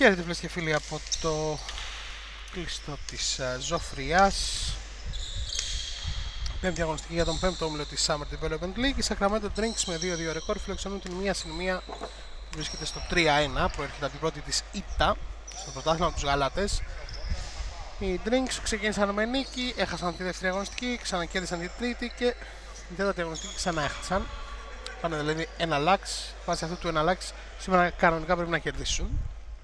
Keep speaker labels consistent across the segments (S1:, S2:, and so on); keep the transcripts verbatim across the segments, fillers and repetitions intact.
S1: Χαίρετε φίλες και φίλοι από το κλειστό της uh, Ζωφριάς. Πέμπτη αγωνιστική για τον πέμπτο όμιλο της Summer Development League. Οι Sacramento Drinks με δύο δύο ρεκόρ φιλοξενούν την μία συν μία που βρίσκεται στο τρία ένα. Προέρχεται από την πρώτη της ήττα στο πρωτάθλημα από τους Γαλάτες. Οι Drinks ξεκίνησαν με νίκη, έχασαν τη δεύτερη αγωνιστική, ξανακέρδισαν τη τρίτη και την τέταρτη αγωνιστική ξανά έχασαν. Πάνε δηλαδή ένα λάξ. Βάσει αυτού του ένα λάξ σήμερα κανονικά πρέπει να κερδίσουν.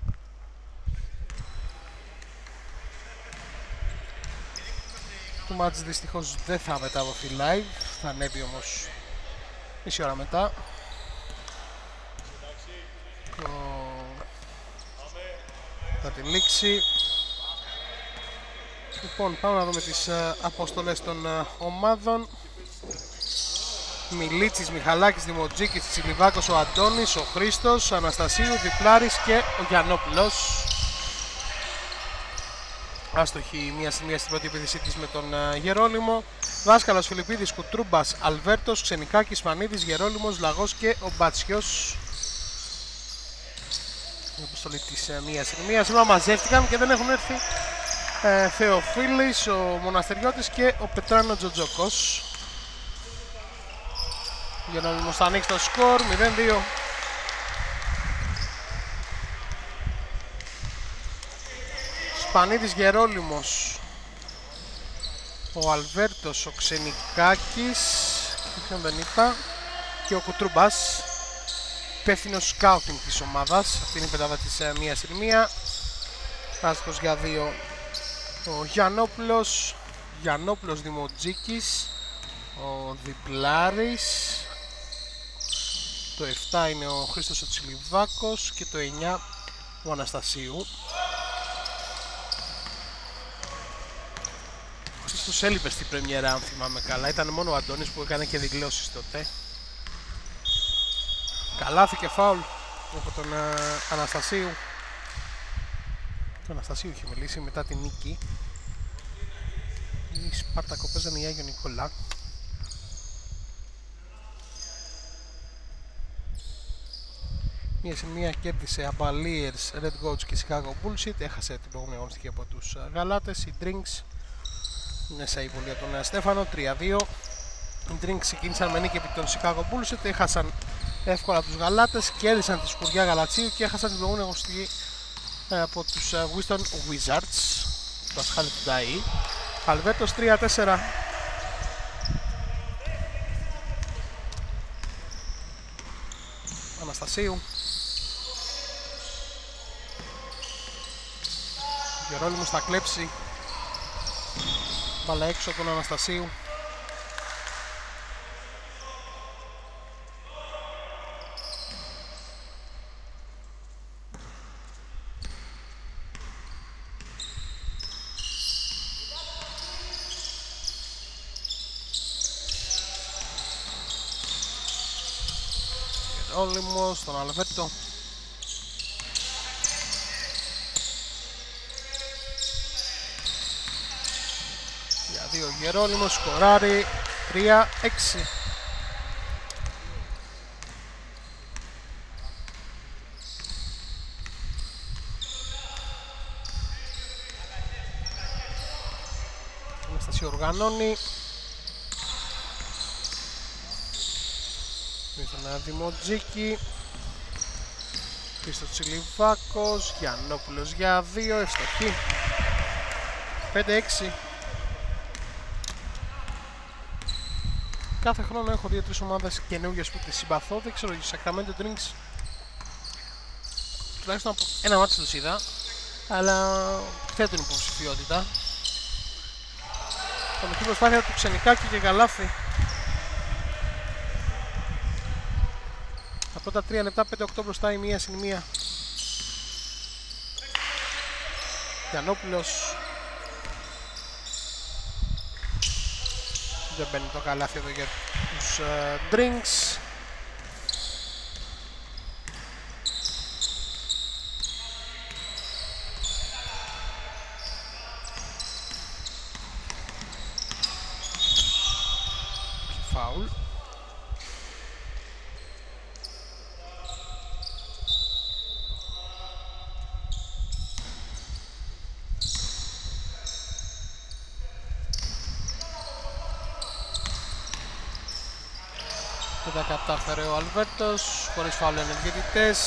S1: Το μάτς δυστυχώς δεν θα μεταδοθεί live, θα ανέβει όμως μισή ώρα μετά. Το... θα την λήξει. Λοιπόν, πάμε να δούμε τις uh, αποστολές των uh, ομάδων. Μιλίτσης, Μιχαλάκης, Δημοτζίκης, Τσιλιβάκος, ο Αντώνης, ο Χρήστος, Αναστασίου, Διπλάρης και ο Γιαννόπουλος. Άστοχη μία στη μία στην πρώτη επίθεσή της με τον uh, Γερόλυμο. Δάσκαλος, Φιλιππίδης, Κουτρούμπας, Αλβέρτος, Ξενικάκης, Φανίδης, Γερόλυμος, Λαγός και ο Μπάτσιος. Η αποστολή της uh, μία στη μία. Σήμερα μαζεύτηκαν και δεν έχουν έρθει uh, Θεοφίλης, ο Μοναστεριώτης και ο Πετράνο Τζοτζόκος. Γερόλυμος θα ανοίξει το σκορ μηδέν δύο. Σπανίδης, Γερόλυμος, ο Αλβέρτος, ο Ξενικάκης, ποιον δεν είπα, και ο Κουτρούμπας, υπεύθυνος σκάουτινγκ της ομάδας. Αυτή είναι η πεντάδα της uh, μία συν μία. Άστοχος για δύο ο Γιαννόπουλος, Γιαννόπουλος, Δημοτζίκης, ο Διπλάρης, το επτά είναι ο Χρήστος ο Τσιλιβάκος και το εννιά ο Αναστασίου. Ο Χρήστος έλειπε στην πρεμιέρα αν θυμάμαι καλά, ήταν μόνο ο Αντώνης που έκανε και δηλώσεις τότε. Καλάθι και φάουλ από τον uh, Αναστασίου. Τον Αναστασίου είχε μιλήσει μετά την νίκη. Η Σπάρτακο παίζανε η Άγιο Νικόλα. Μία σε μία κέρδισε Αμπαλίερς, Red Goats και Chicago Bullshit. Έχασε την προηγούμενη αγωνιστική από τους Γαλάτες. Οι Drinks είναι σε υπολία τον Στέφανο, τρία δύο. Οι Drinks ξεκίνησαν με νίκη επί των Chicago Bullshit. Έχασαν εύκολα τους Γαλάτες, κέρδισαν τη σκουριά Γαλατσίου και έχασαν την προηγούμενη αγωνιστική από τους Winston Wizards. Το ασχάλη του Ντάι. Αλβέρτος τρία τέσσερα. Αναστασίου. Γερόλυμος θα κλέψει. Μπάλα έξω τον Αναστασίου. Γερόλυμος στον Αλβέρτο. Δύο Γερόλυμος, σκοράρει τρία έξι. Η Αναστασία οργανώνει. Με τον Δημοτζίκη. Χρήστος Τσιλιβάκος, Γιαννόπουλος για δύο, ευστοχή. πέντε έξι. Κάθε χρόνο έχω δύο τρεις ομάδες καινούργιες που τις συμπαθώ. Δεν ξέρω, οι Sacramento Drinks τουλάχιστον από ένα μάτι τους είδα, αλλά θέτουν υποψηφιότητα. Κομική προσπάθεια του Ξενικάκη και Καλάθι. Τα πρώτα τρία λεπτά, πέντε οκτώ μπροστά η μία συν μία. Γιαννόπουλος. Δεν μπαίνει το καλάθι εδώ για τους uh, Drinks. Φάουλ. Δεν τα κατάφερε ο Αλβέρτος, χωρίς φάουλ ενεργητητές.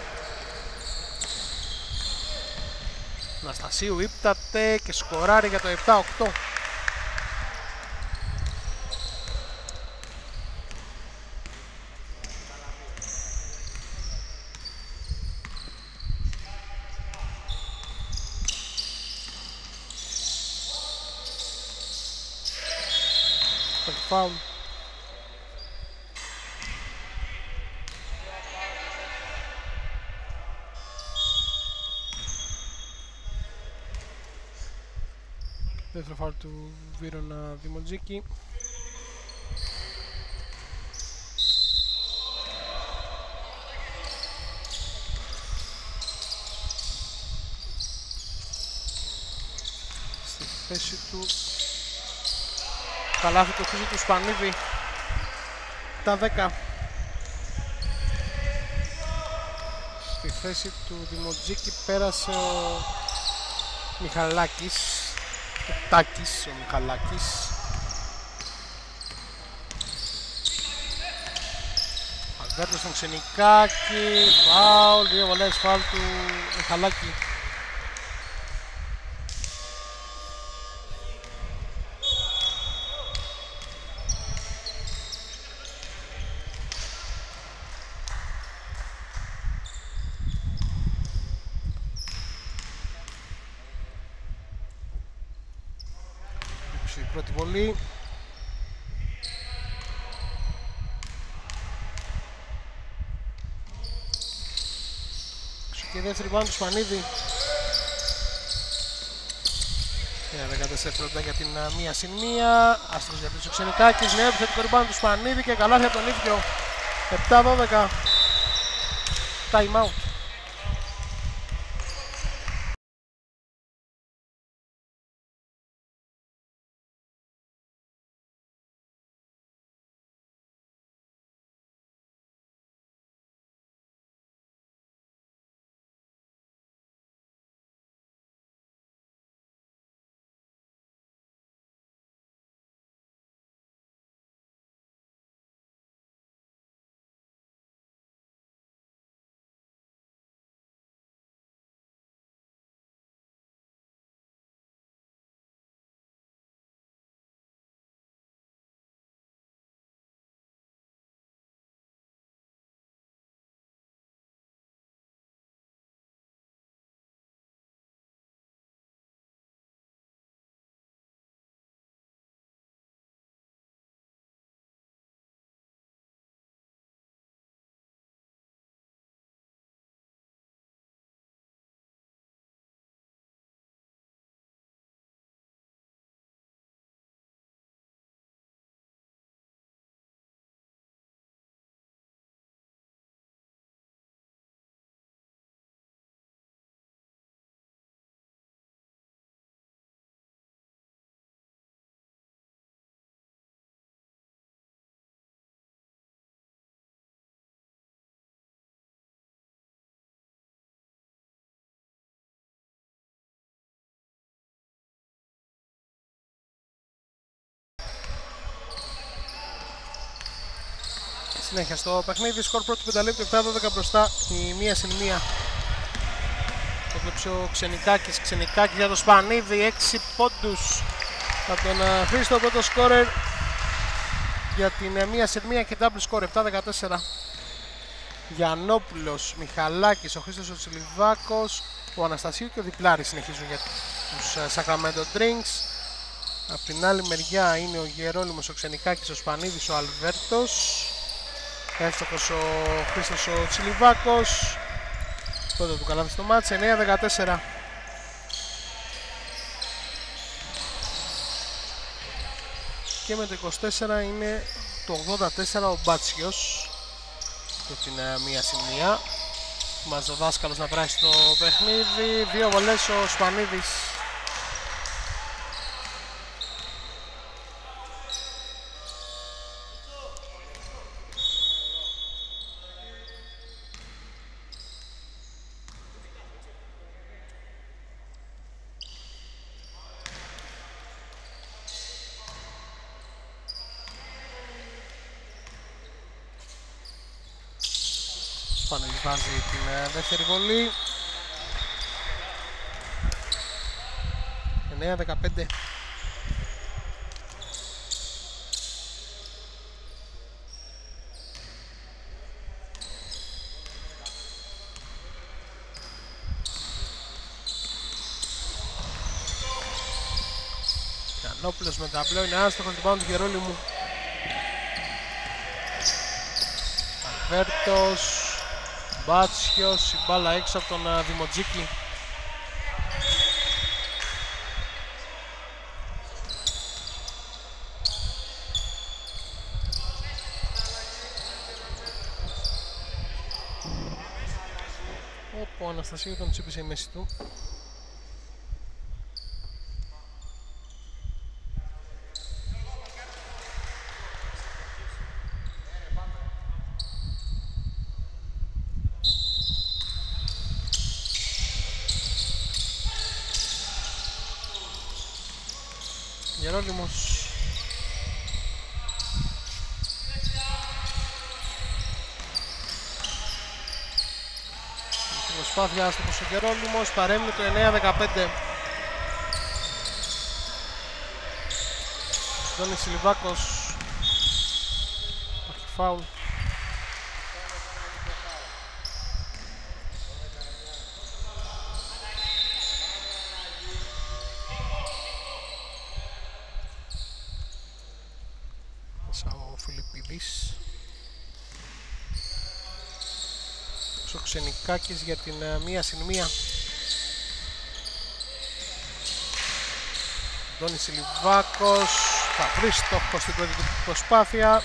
S1: Αναστασίου ύπταται και σκοράρει για το επτά οκτώ. Φάουλ. Δεύτερο φάουλ του Βίρονα Δημοντζίκη. Στη θέση του καλάθι του Χρήστου του Σπανίδη. Τα δέκα. Στη θέση του Δημοντζίκη πέρασε ο Μιχαλάκης. Ο Τάκης, ο Μιχαλάκης. Αλβέρτος στον Ξενικάκη. Φάουλ, δύο βολές φάουλ του Μιχαλάκη. Πρώτη βολή. Και δεύτερη πάνω του Σπανίδη. δεκατέσσερα για την μία συν μία. Άστρος για πίσω Ξενικάκης. Νέο επιθετικό ριμπάουντ του Σπανίδη και καλά για τον ίδιο. επτά δώδεκα. Time out. Συνέχεια στο παιχνίδι, σκορ πρώτου πενταλέπτου επτά δώδεκα μπροστά η μία συν μία. Το βλέψε ο Ξενικάκης, Ξενικάκης για το Σπανίδη, έξι πόντους από τον Χρήστο, πρώτο σκόρερ για την μία συν μία και double score επτά δεκατέσσερα. Γιαννόπουλος, Μιχαλάκης, ο Χρήστος ο Τσιλιβάκος, ο Αναστασίου και ο Διπλάρης συνεχίζουν για τους Sacramento Drinks. Απ' την άλλη μεριά είναι ο Γερόλυμος, ο Ξενικάκης, ο Σπανίδης, ο Αλβέρτος. Εύστοχος ο Χρήστος ο Τσιλιβάκος. Πρώτο του καλάθι στο μάτς, εννέα δεκατέσσερα. Και με το είκοσι τέσσερα είναι το ογδόντα τέσσερα ο Μπάτσιος. Και την μία συν μία. Μας ο δάσκαλος να περάσει το παιχνίδι. Δύο βολές ο Σπανίδης. Σπανέλης βάζει την δεύτερη βολή. εννέα δεκαπέντε. Γιαννόπουλος με ταμπλό, είναι άστοχος, την πάνω του Γερόλυμου. Αλβέρτος, Μπάτσιος, η μπάλα έξω από τον Δημοτζίκη. Ο Αναστασίου τον τσίπησε η μέση του. Γερόλυμος. Προσπάθεια άστοχος ο Γερόλυμος, παρέμεινε το εννέα δεκαπέντε. Αντώνης Σιλιβάκος. Υπάρχει φάουλ. Ο Φιλιππίδης. Ο Ξενικάκης για την uh, μία συν μία. Αντώνης Σιλιβάκος θα βρει στόχο στην πρώτη του προσπάθεια.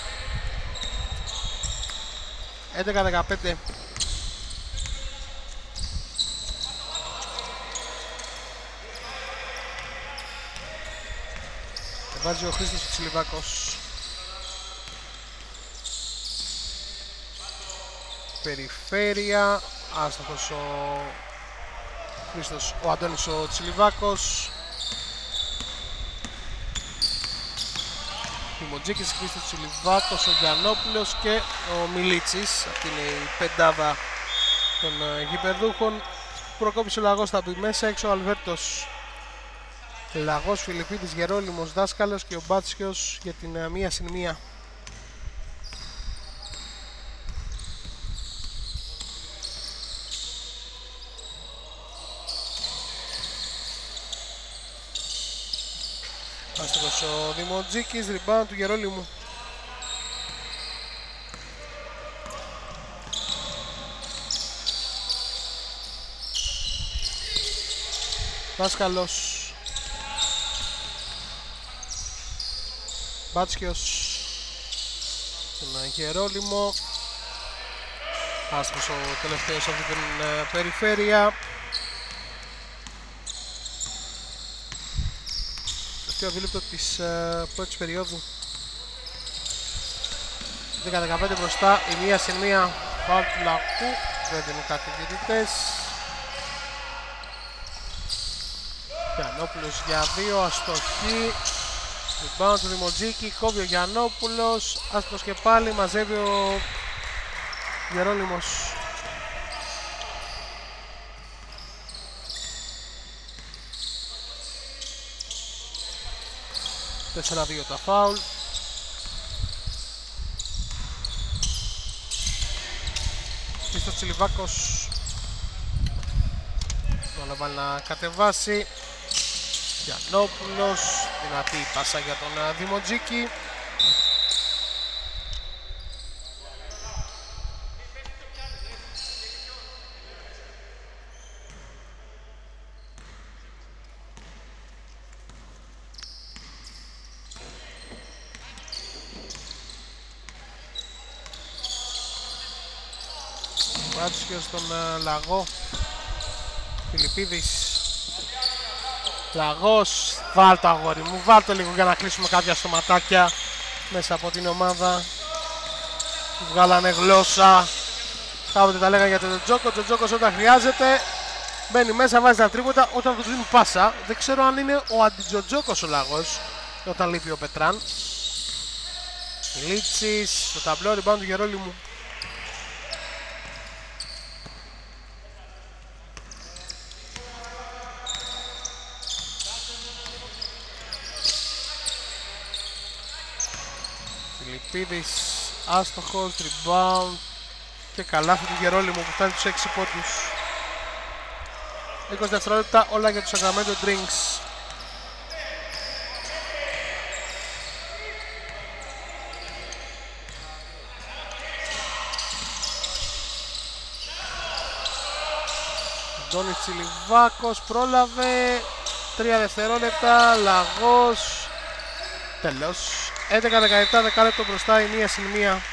S1: έντεκα δεκαπέντε. Βάζει ο Χρήστος Σιλιβάκος. Περιφέρεια, άστοχος ο Χρήστος, ο Αντώνης ο Τσιλιβάκος. Δημοτζίκης, Χρήστος Τσιλιβάκος, ο Γιαννόπουλος και ο Μιλίτσης. Αυτή είναι η πεντάδα των γηπεδούχων. Προκόπησε ο Λαγός, θα μπει μέσα, έξω ο Αλβέρτος. Λαγός, Φιλιππίδης, Γερόλυμος, Δάσκαλος και ο Μπάτσιος για την μία συν μία. Άστοχος ο Δημοτζίκης, rebound του Γερόλυμου. Δάσκαλος. Μπάτσκιος. Τον Γερόλυμο. Άστοχος ο τελευταίος από την uh, περιφέρεια. Το δίλεπτο της uh, πρώτης περίοδου. δέκα δεκαπέντε μπροστά, η μία συν μία. Φάουλ του Λακού, δεν δίνουν κάτι οι διαιτητές. Γιαννόπουλος για δύο, αστοχή. Rebound του Δημοτζίκη, κόβει ο Γιαννόπουλος. Άστοχος και πάλι, μαζεύει ο Γερόλυμος. τέσσερα δύο τα φάουλ. Χρήστος Τσιλιβάκος. Τώρα βάλει να κατεβάσει. Γιαννόπουλος. Δυνατή πάσα για τον Δημοτζίκη. Μπάτσιος στον uh, Λαγό. Φιλιππίδης. Λαγός. Βάλ' το αγόρι μου, βάλ' το λίγο για να κλείσουμε κάποια στοματάκια μέσα από την ομάδα. Βγάλανε γλώσσα. Κάποτε τα λέγανε για τον Τζοτζόκο. Ο Τζοτζόκος όταν χρειάζεται μπαίνει μέσα, βάζει τα τρίποτα όταν του δίνουν πάσα. Δεν ξέρω αν είναι ο αντιτζοτζόκος ο Λαγός όταν λείπει ο Πετράν. Λίτσις, το ταμπλό, rebound του Γερόλυμου. Καρυπίδης άστοχος, rebound και καλάθι του Γερόλυμου που φτάνει τους έξι πόντους. είκοσι δευτερόλεπτα όλα για τους Sacramento Drinks. Αντώνης Τσιλιβάκος πρόλαβε, τρία δευτερόλεπτα, Λαγός, τέλος. έντεκα δεκαεπτά δεκάλεπτο μπροστά, η μία συν μία.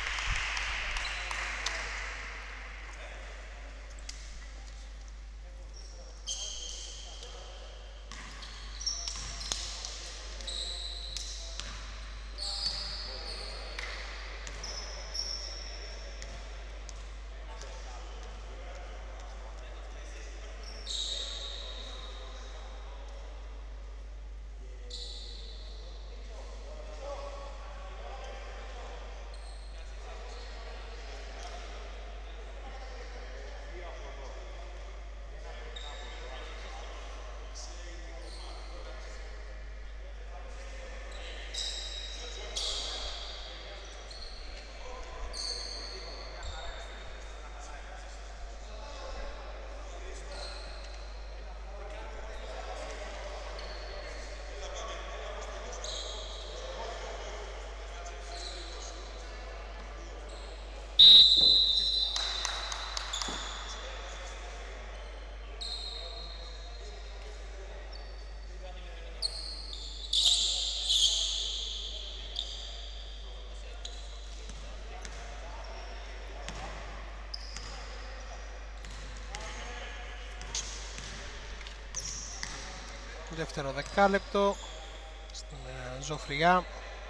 S1: Δεύτερο δεκάλεπτο στην uh, Ζωφριά.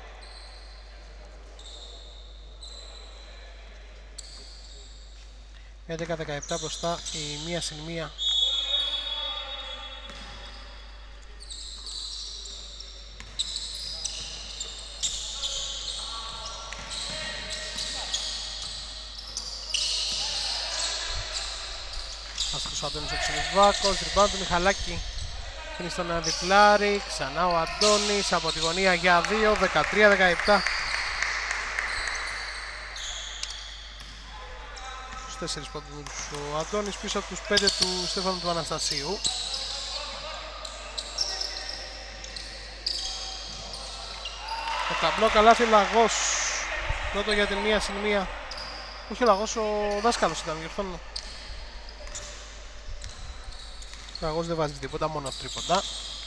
S1: έντεκα δεκαεπτά μπροστά, η μία συν μία. Άστος ο Αντώνης ο Τσιλιβάκος, rebound του Μιχαλάκη. Είναι στον διπλάρι, ξανά ο Αντώνης από τη γωνία για δύο, δεκατρία δεκαεπτά. Στους τέσσερις πόντους ο Αντώνης πίσω από τους πέντε του Στέφανου του Αναστασίου. Το ταμπλό καλάθι Λαγός. Πρώτο για την μία συν μία. Όχι ο Λαγός, ο δάσκαλος ήταν, διορθώνω. Ο Λαγός δεν βάζει τίποτα, μόνο τρίποντα.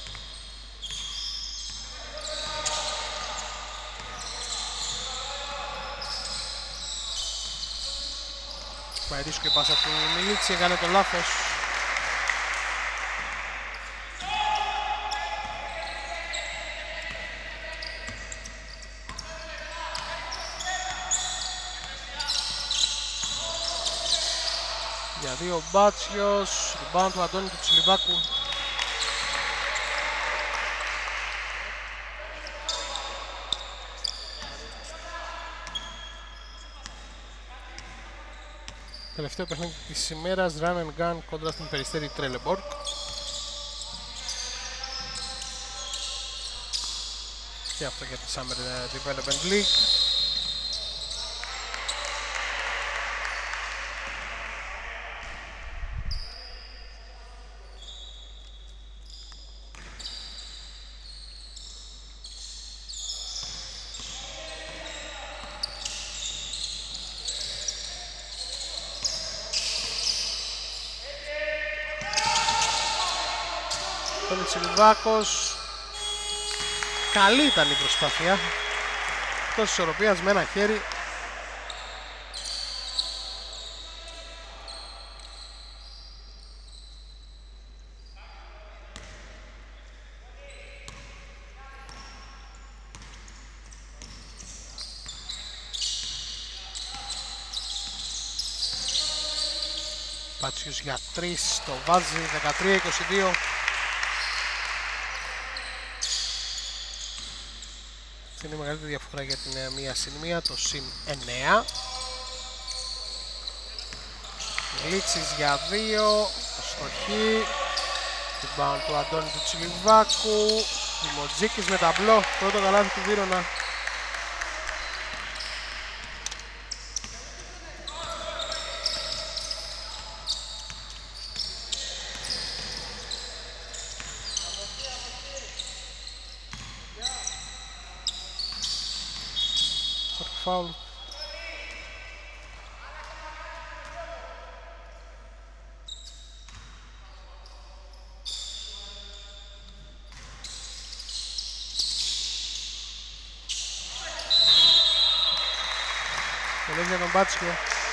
S1: Μαερίσκο η πάσα του Μιλίτση, έκανε το λάθος. Για δύο Μπάτσιος, rebound του Αντώνη του Τσιλιβάκου. Τελευταίο παιχνίδι της ημέρας, run and gun κόντρα στην Περιστέρη Τρέλεμπορκ. Και αυτό για τη Summer Development League. Τον Τσιλιβάκος, καλή ήταν η προσπάθεια, εκτός της ισορροπίας με ένα χέρι. Πάτσιος για τρεις, το βάζει, δεκατρία είκοσι δύο. Είναι η μεγαλύτερη διαφορά για την μία συν μία, το συν εννέα. Λίτσης για δύο, αστοχή. Rebound του Αντώνη του Τσιλιβάκου. Δημοτζίκης με ταμπλό, πρώτο καλάθι του Βύρωνα. φάουλ. Τελές για τον Μπάτσιο.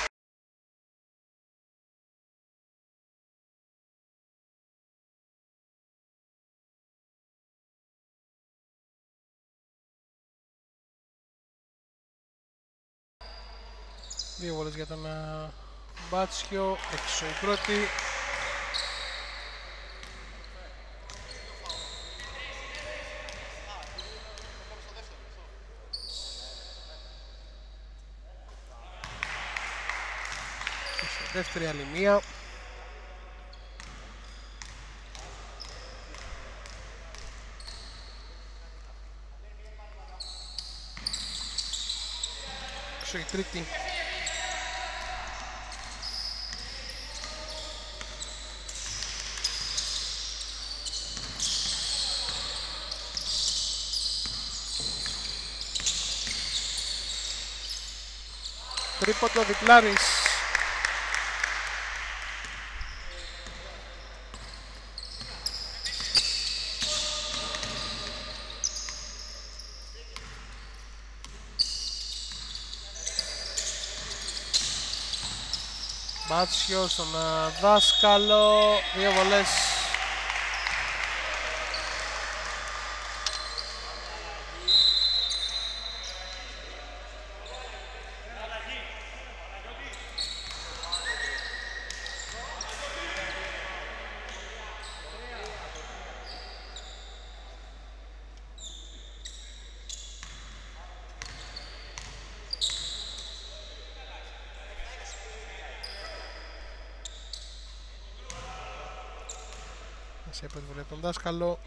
S1: Δύο βόλες για τον uh, Μπάτσιο, έξω η πρώτη. Δεύτερη άλλη μία. Έξω η τρίτη. Τρίποντο διπλάρης. Μπάτσιο στον δάσκαλο, δύο βολές. Σε επέμβολε τον δάσκαλο.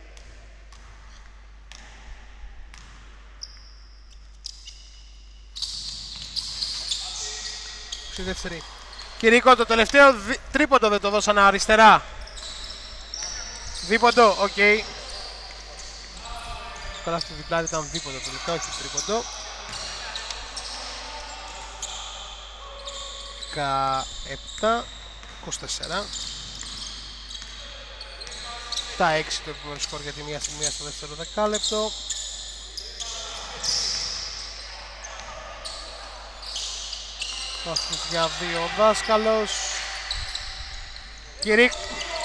S1: Στη δεύτερη. Κυρικό, το τελευταίο δι... τρίποντο δεν το δώσανε αριστερά. Δίποντο, οκ. Okay. Καλά στο διπλάδι ήταν δίποντο τελικά, όχι τρίποντο. δεκαεπτά είκοσι τέσσερα. Τα έξι το επόμενο σκορ για τη μία σημεία στο δεύτερο δεκάλεπτο. Βάσκος για δύο ο δάσκαλος. Κυρίκ.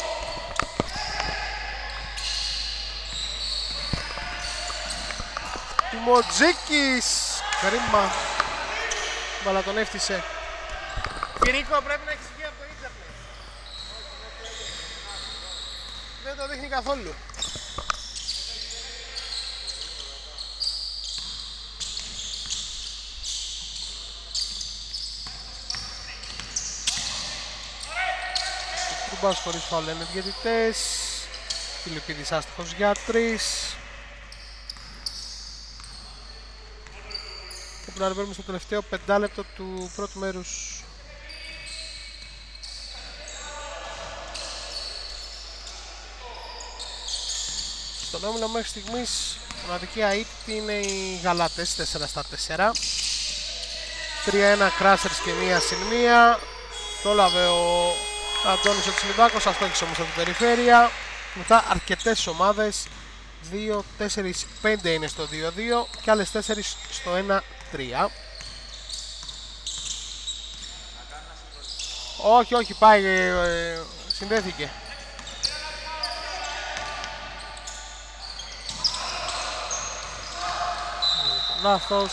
S1: Τιμοτζίκης. Κρίμα. Μπαλα τον έφτισε. Κυρίκο, πρέπει να έχεις βγει από το ίντερνετ. Δεν το δείχνει καθόλου. Τρουμπάς χωρίς φάουλ λένε οι διαιτητές. Φιλιππίδης άστοχος για τρεις. Και πρέπει να ανεβαίνουμε στο τελευταίο πεντάλεπτο του πρώτου μέρους. Στον όμιλο μέχρι στιγμής μοναδική αίτητη είναι οι Γαλάτες, τέσσερα στα τέσσερα. τρία ένα Κράσερς και μία συν μία. Το έλαβε ο Αντώνης ο Τσιλιβάκος, αυτό έχει όμως από την περιφέρεια. Μετά αρκετές ομάδες, δύο, τέσσερα, πέντε είναι στο δύο δύο και άλλες τέσσερα στο ένα τρία. Όχι, όχι, πάει, ε, συνδέθηκε. Λάθος.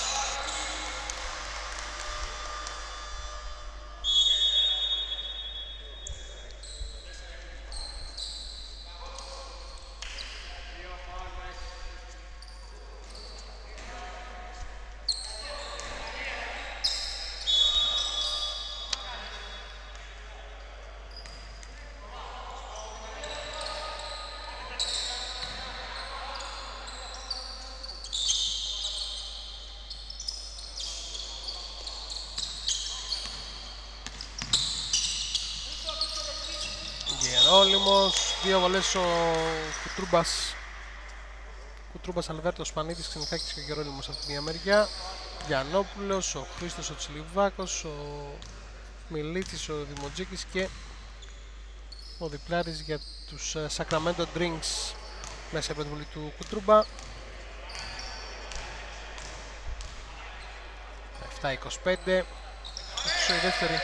S1: Γερόλυμος, δύο βολές ο Κουτρούμπας Κουτρούμπας, Αλβέρτος, Σπανίτης, Ξενικάκης και ο Γερόλυμος από τη μία μεριά. Γιαννόπουλος, ο Χρήστος ο Τσιλιβάκος, ο Μιλίτσης, ο Δημοτζίκης και ο Διπλάρης για τους uh, Sacramento Drinks μέσα από την βολή του Κουτρούμπα. επτά είκοσι πέντε, η δεύτερη.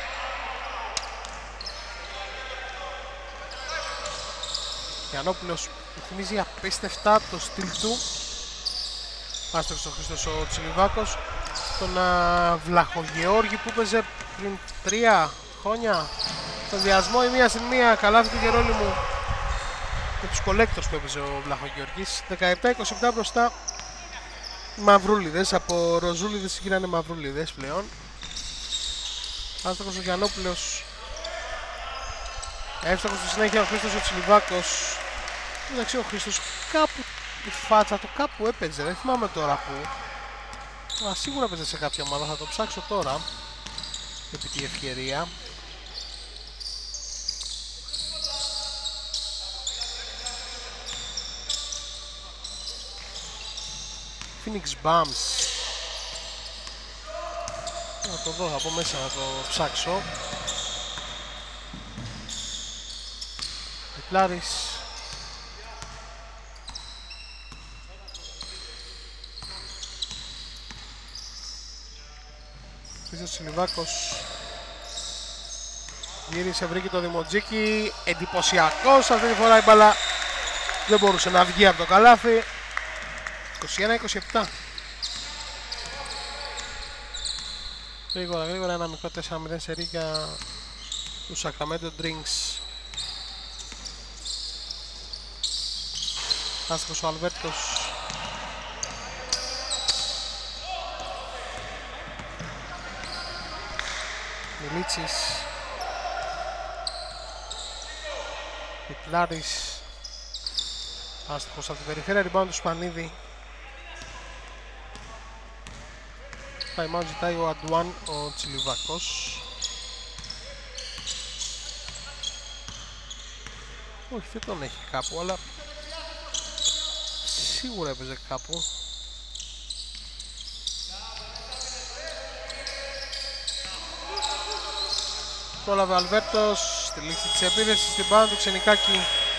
S1: Γιαννόπουλος που θυμίζει απίστευτα το στυλ του. Άστοχος ο Χρήστος ο Τσιλιβάκος. Τον uh, Βλαχογεώργη που έπαιζε πριν τρία χρόνια στον διασμό η μία συν μία, καλάθι του Γερόλυμου με τους collectors που έπαιζε ο Βλαχογεωργής. δεκαεπτά είκοσι επτά μπροστά μαυρούλιδες, από ροζούλιδες γίνανε μαυρούλιδες πλέον. Άστοχος ο Γιαννόπουλος, εύστοχος στη συνέχεια ο Χρήστος ο Τσιλιβάκος. Εντάξει, ο Χρήστος κάπου η φάτσα του κάπου έπαιζε, δεν θυμάμαι τώρα που. Α, σίγουρα έπαιζε σε κάποια ομάδα, θα το ψάξω τώρα επί τη ευκαιρία. Phoenix Bums. Να το δω, θα πω μέσα να το ψάξω. Διπλάρης. Χρήστος Τσιλιβάκος γύρισε, βρήκε το Δημοτζίκη, εντυπωσιακός αυτή τη φορά η μπάλα δεν μπορούσε να βγει από το καλάθι. είκοσι ένα είκοσι επτά. Γρήγορα γρήγορα ένα μικρό τέσσερα μηδέν σερί για τους Sacramento Drinks. Άστοχος ο Αλβέρτος. Μιλίτσης. Διπλάρης. Άστοχος από την περιφέρεια, rebound του Σπανίδη. Time out ζητάει ο Αντουάν ο Τσιλιβάκος. Όχι, δεν τον έχει κάπου, αλλά σίγουρα έπαιζε κάπου. Πρόλαβε ο Αλβέρτος στη λήξη της επίθεσης, στην πάνω του Ξενικάκη.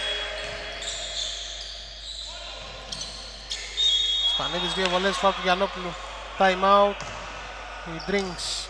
S1: Σπανίδης, δύο βολές, φάουλ του Γιαννόπουλου. Time out. Οι Drinks.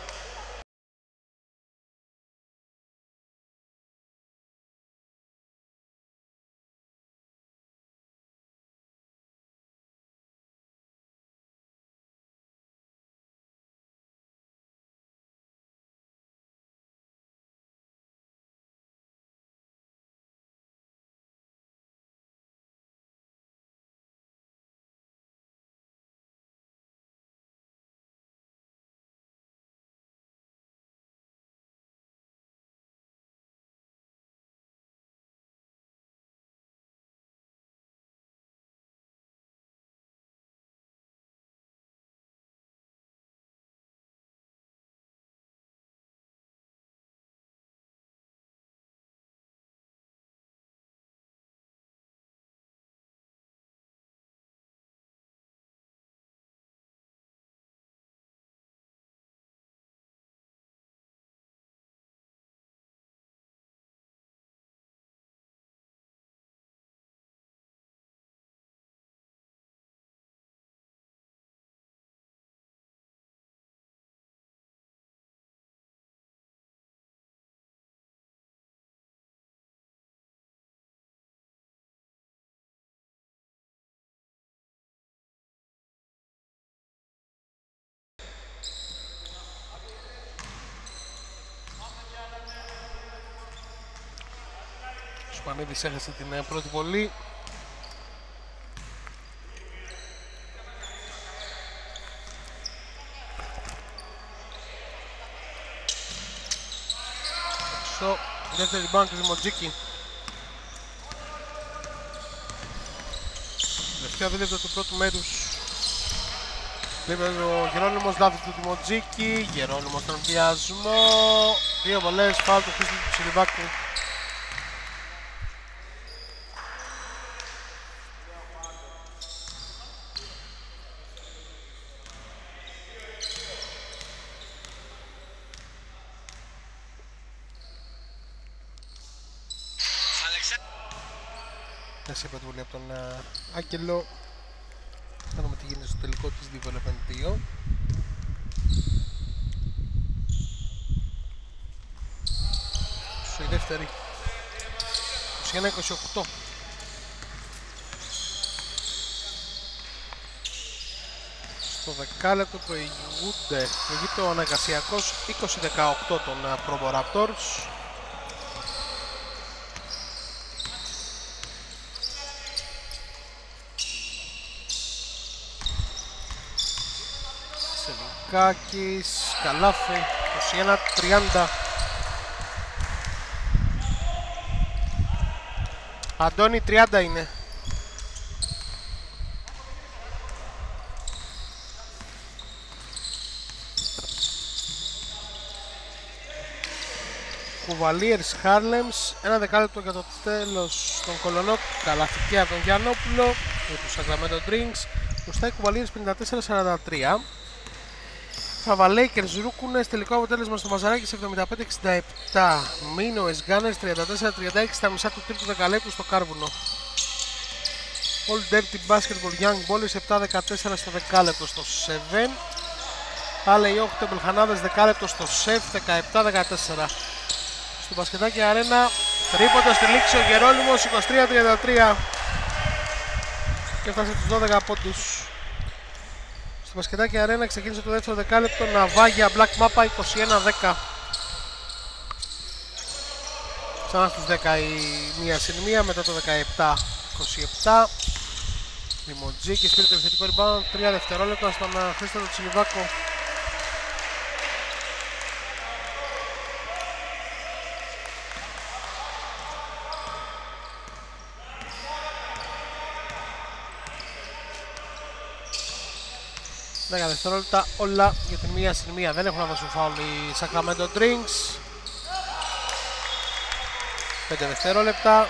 S1: Ο Σπανίδης έχασε την πρώτη βολή. Στο δεύτερη rebound του Δημοτζίκη. Τελευταία δίλεπτο του πρώτου μέρους. Βλέπετε ο Γερόνυμος, λάθος του Δημοτζίκη. Γερόνυμος στον βιασμό. Δύο βολές, φάουλ του Χρήστου του Τσιλιβάκου. Μέσα πρωτοβουλία από τον uh, Άγγελο. Θα δούμε τι γίνεται στο τελικό της Development δύο. Η δεύτερη είκοσι ένα είκοσι οκτώ. Στο δεκάλεπτο προηγούνται, προηγείται ο Αναγκασιακός είκοσι δεκαοκτώ των Provo Raptors. Σεβικάκης, Καλάφη, είκοσι ένα τριάντα. Αντώνη, τριάντα είναι. Κουβαλίερς Χάρλεμς, ένα δεκάλεπτο για το τέλος των Κολονό, καλαθική από τον Γιαννόπουλο για τους Sacramento Drinks. Μπροστά οι Κουβαλίερς πενήντα τέσσερα σαράντα τρία. Φαβαλέικερς Ρούκουνες, τελικό αποτέλεσμα στο Μαζαράκι εβδομήντα πέντε εξήντα επτά. Μίνωες Γκάνες τριάντα τέσσερα τριάντα έξι στα μισά του τρίτου δεκαλέπτου στο Κάρβουνο. All Dirty Basketball Young Boys επτά δεκατέσσερα στο δεκάλεπτο στο επτά. Πάλε οι οκτώ Μπελχανάδες δεκάλεπτο στο ΣΕΦ δεκαεπτά δεκατέσσερα. Στο Μπασκετάκι Αρένα τρίποντα στη λήξη ο Γερόλυμος είκοσι τρία τριάντα τρία και έφτασε τους δώδεκα πόντους. Στο Μπασκετάκι Αρένα ξεκίνησε το δεύτερο δεκάλεπτο Ναβάγια Black Mapa είκοσι ένα δέκα. Ξανά στους δέκα η μία συν μία μετά το δεκαεπτά είκοσι επτά. Δημοτζίκης πήρε το επιθετικό rebound, τρία δευτερόλεπτα στον Χρήστο Τσιλιβάκο. δέκα δευτερόλεπτα όλα για την μία συν μία. Δεν έχουν να δώσουν φάουλ οι Sacramento Drinks. πέντε δευτερόλεπτα.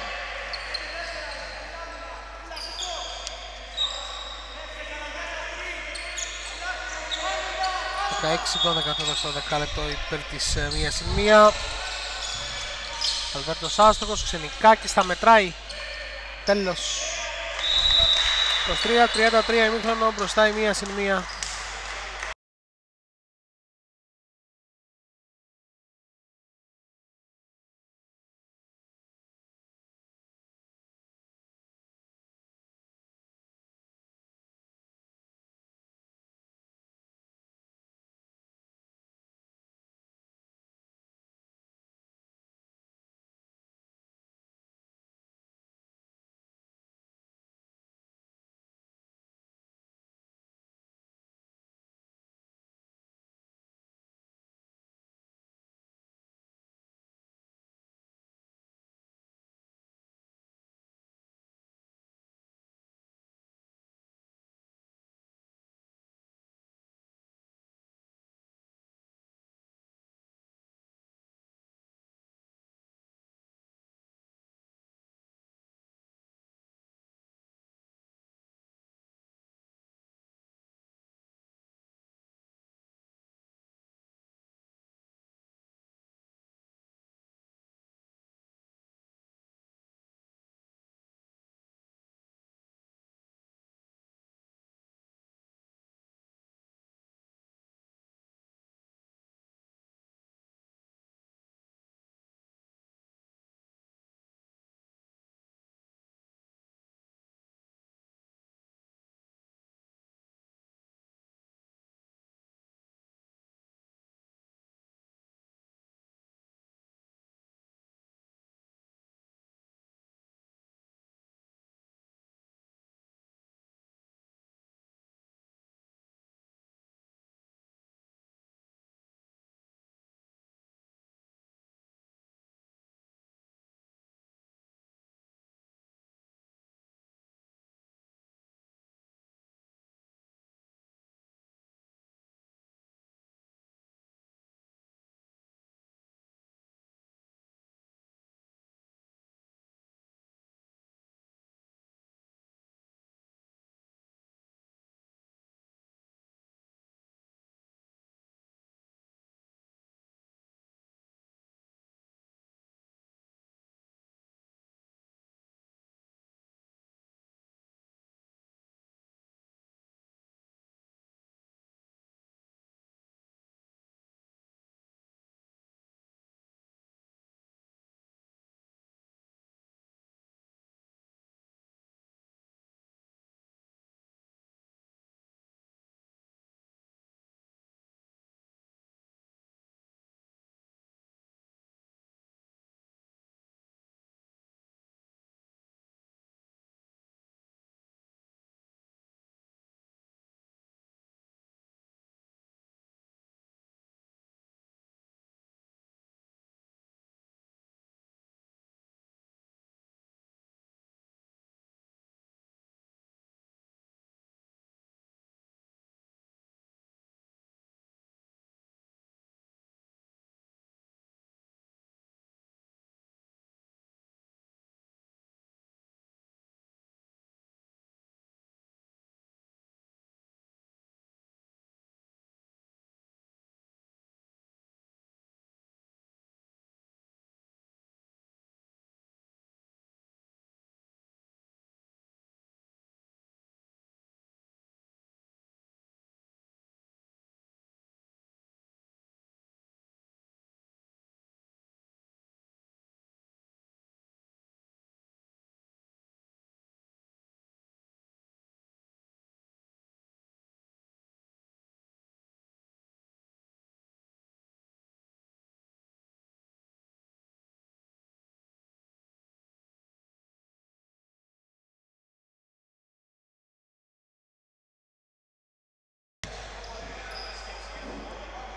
S1: δεκαέξι δώδεκα το δεύτερο δεκάλεπτο υπέρ της μία συν μία. Αλβέρτος άστοχος, Ξενικάκης θα μετράει. Τέλος. είκοσι τρία τριάντα τρία ημίχρονο, μπροστά η μία συν μία.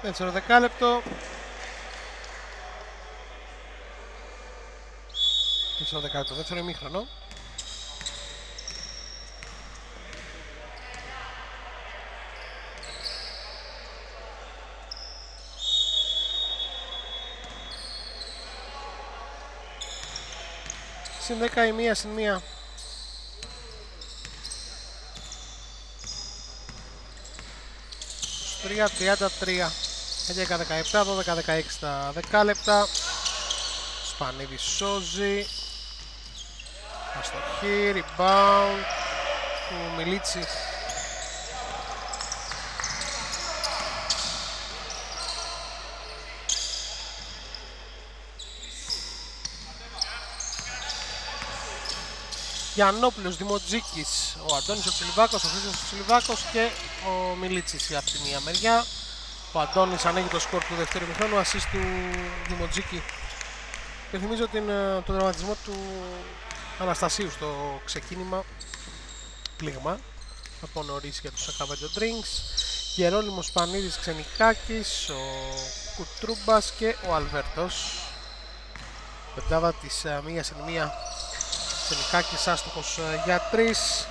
S1: Δεύτερο δεκάλεπτο. Δεύτερο δεκάλεπτο, δεύτερο ημίχρονο. Συν δέκα η μία συν μία. τρία τριάντα τρία. έντεκα δεκαεπτά, δώδεκα δεκαέξι τα δεκάλεπτα. Σπανίδης σώζει. Αστοχή, rebound του Μιλίτσι. Γιαννόπουλος, Δημοτζίκης, ο Αντώνης ο Τσιλιβάκος, ο Χρήστος ο Τσιλιβάκος και ο Μιλίτσης από τη μία μεριά. Ο Αντώνης ανοίγει το σκορ του δεύτερου ημιχρόνου, ασίστ του Δημοτζίκη. Και θυμίζω την, τον δραματισμό του Αναστασίου στο ξεκίνημα. Πλήγμα από νωρίς για τους Ακαβέντο Drinks. Γερόνιμος Πανίδης Ξενικάκης, ο Κουτρούμπας και ο Αλβέρτος. Πεντάδα της μία συν μία. Ξενικάκης άστοχος για τρεις.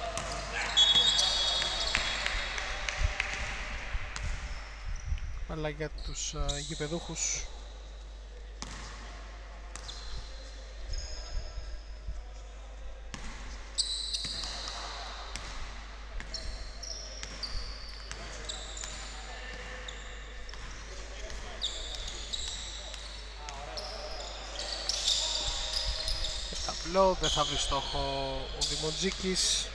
S1: Αλλά για τους uh, γηπεδούχους ταμπλό, δεν θα βρει στόχο ο Δημοτζίκης.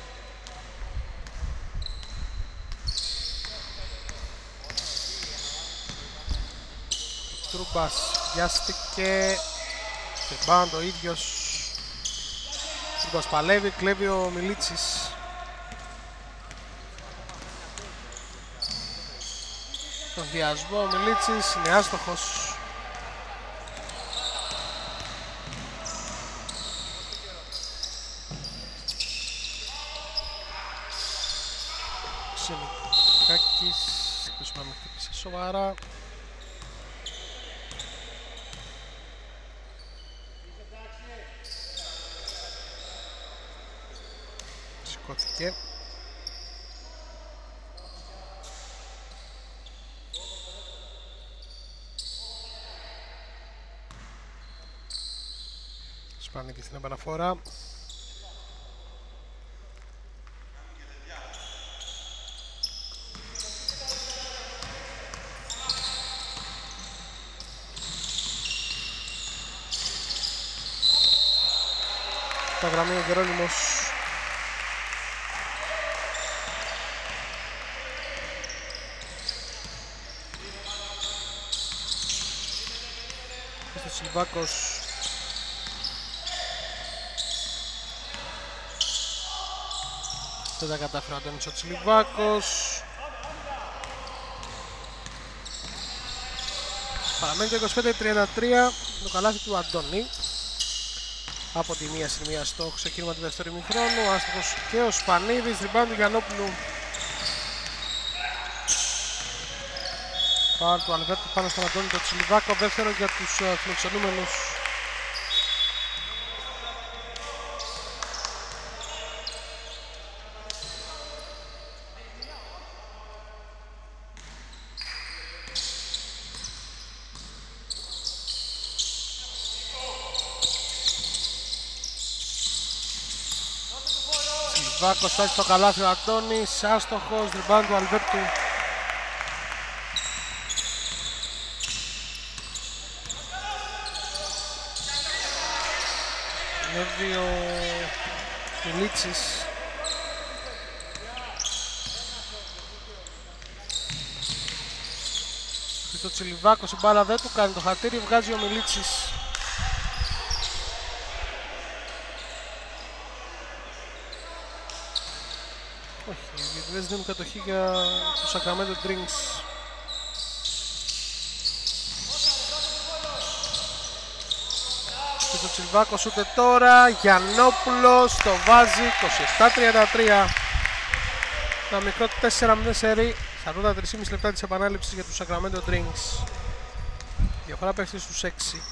S1: Τρούμπας βιάστηκε. Τερμπάν ο ίδιος. Τρούμπας παλεύει, κλέβει ο Μιλίτσης. Στον βιασμό ο Μιλίτσης είναι άστοχος. Ξενικάκης, εκτός να μην χτύπησε σοβαρά. Σηκώθηκε. Σπάνηκε στην επαναφορά. Τα γραμμή ο Γερόνιμος. Χρήστος Τσιλιβάκος. Δεν τα κατάφερε ο Αντώνης ο Τσιλιβάκος. Παραμένει το είκοσι πέντε τριάντα τρία το καλάθι του Αντώνη. Από τη μία στη μία στο ξεκίνημα του δεύτερου ημιχρόνου. Άστοχος και ο Σπανίδης, rebound του Γιαννόπουλου. Φάουλ του Αλβέρτου πάνω στον Αντώνη το Τσιλιβάκο, δεύτερο για τους uh, φιλοξενούμενους. Τσιλιβάκος φτάσει στο καλάθι ο Αντώνης, άστοχος, rebound του Αλβέρτου. Ανέβει ο Μιλίτσης. Στο Τσιλιβάκος η μπάλα δεν του κάνει το χατήρι, βγάζει ο Μιλίτσης. Όχι, οι διαιτητές δίνουν κατοχή για τους Sacramento Drinks. Το Τσιλιβάκος ούτε τώρα, Γιαννόπουλος το βάζει, είκοσι επτά τριάντα τρία. Ένα μικρό τέσσερα μηδέν σερί σαράντα τρία και μισό λεπτά της επανάληψης για τους Sacramento Drinks. Διαφορά πέφτει στους έξι.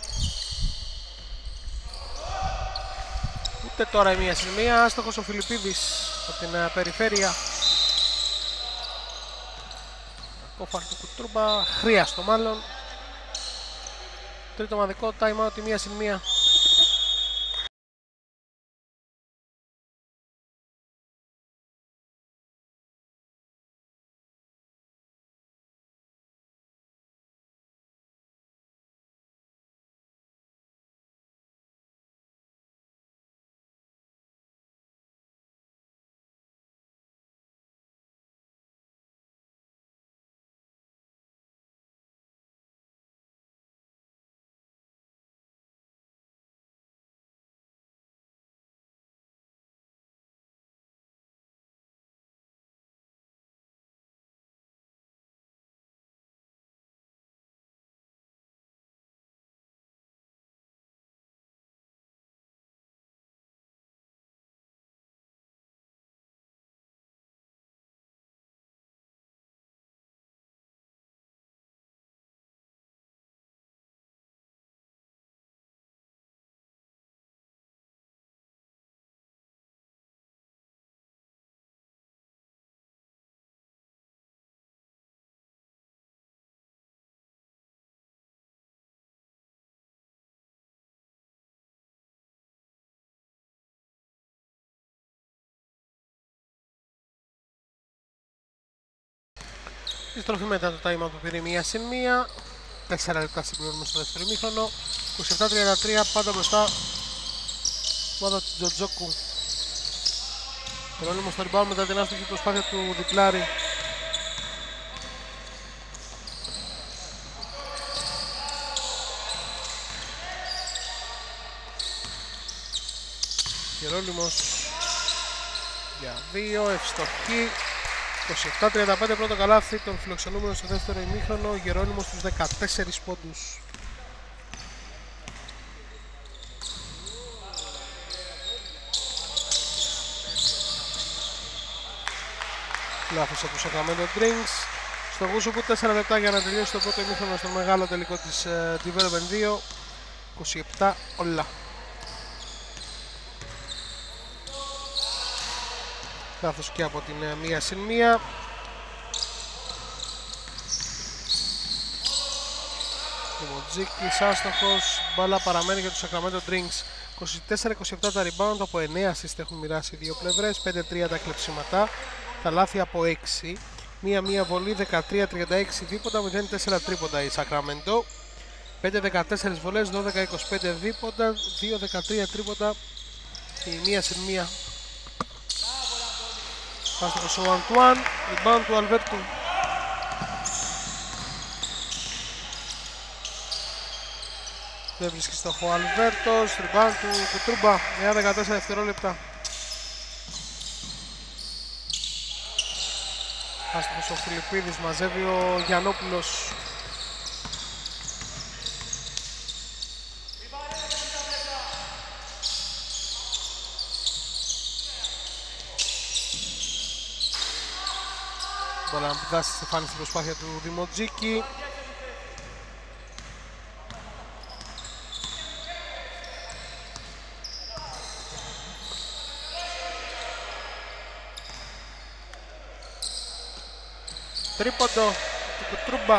S1: Ούτε τώρα η μία συν μία. Άστοχος ο Φιλιππίδης από την uh, περιφέρεια. Κόφαρ του Κουτρούμπα. Χρειάστο μάλλον. Τρίτο ομαδικό time out η μία συν μία. Επιστροφή μετά το time out που πήρε μία συν μία. τέσσερα λεπτά συμπληρώνουμε στο δεύτερο ημίχρονο. είκοσι επτά τριάντα τρία, πάντα μπροστά. Ομάδα του Τζοτζόκου. Περώνυμο στο rebound μετά την άστοχη προσπάθεια του διπλάρη. Γερόλυμος για δύο, ευστοχή. είκοσι επτά τριάντα πέντε πρώτο καλάθι των φιλοξενούμενων στο δεύτερο ημίχρονο. Ο Γερόνυμος στους δεκατέσσερις πόντους. Λάθος από τους Sacramento Drinks. Στο γούσο που τέσσερα λεπτά για να τελειώσει το πρώτο ημίχρονο στο μεγάλο τελικό της uh, Development δύο. είκοσι επτά όλα. Λάθος και από την uh, μία συν μία. Δημοτζίκης άστοχος. Μπάλα παραμένει για τους Sacramento Drinks. είκοσι τέσσερα είκοσι επτά τα rebound, από εννέα assist έχουν μοιράσει οι δύο πλευρές. πέντε τρία τα κλεψίματα. Τα λάθη από έξι. μία μία βολή, δεκατρία τριάντα έξι δίποτα, μηδέν τέσσερα τρίποντα η Sacramento. πέντε δεκατέσσερα βολές, δώδεκα είκοσι πέντε δίποτα, δύο δεκατρία τρίποντα η μία συν μία. Πάστοχος ο Αντουάν, rebound του Αλβέρτου. Δεν βρίσκει στόχο ο Αλβέρτος, rebound του Κουτρούμπα, εννέα δεκατέσσερα δευτερόλεπτα. Άστοχος ο Φιλιππίδης, μαζεύει ο Γιαννόπουλος. Μπορεί να πηδάσει στη φάνη στην προσπάθεια του Δημοτζίκη. Τρίποντο του Κουτρούμπα.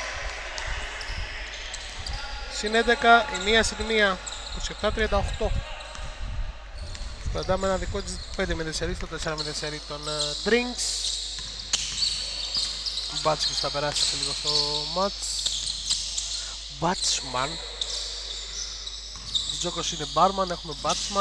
S1: Συν έντεκα, η μία συν μία, είκοσι επτά τριάντα οκτώ. Κρατάμε ένα δικό της πέντε με τέσσερα στο τέσσερα με τέσσερα των uh, Drinks. Ο Μπάτσκης θα περάσει σε λίγο στο μάτς. Μπάτσμαν. Ο Τζόκος είναι μπάρμαν, έχουμε Μπάτσμαν.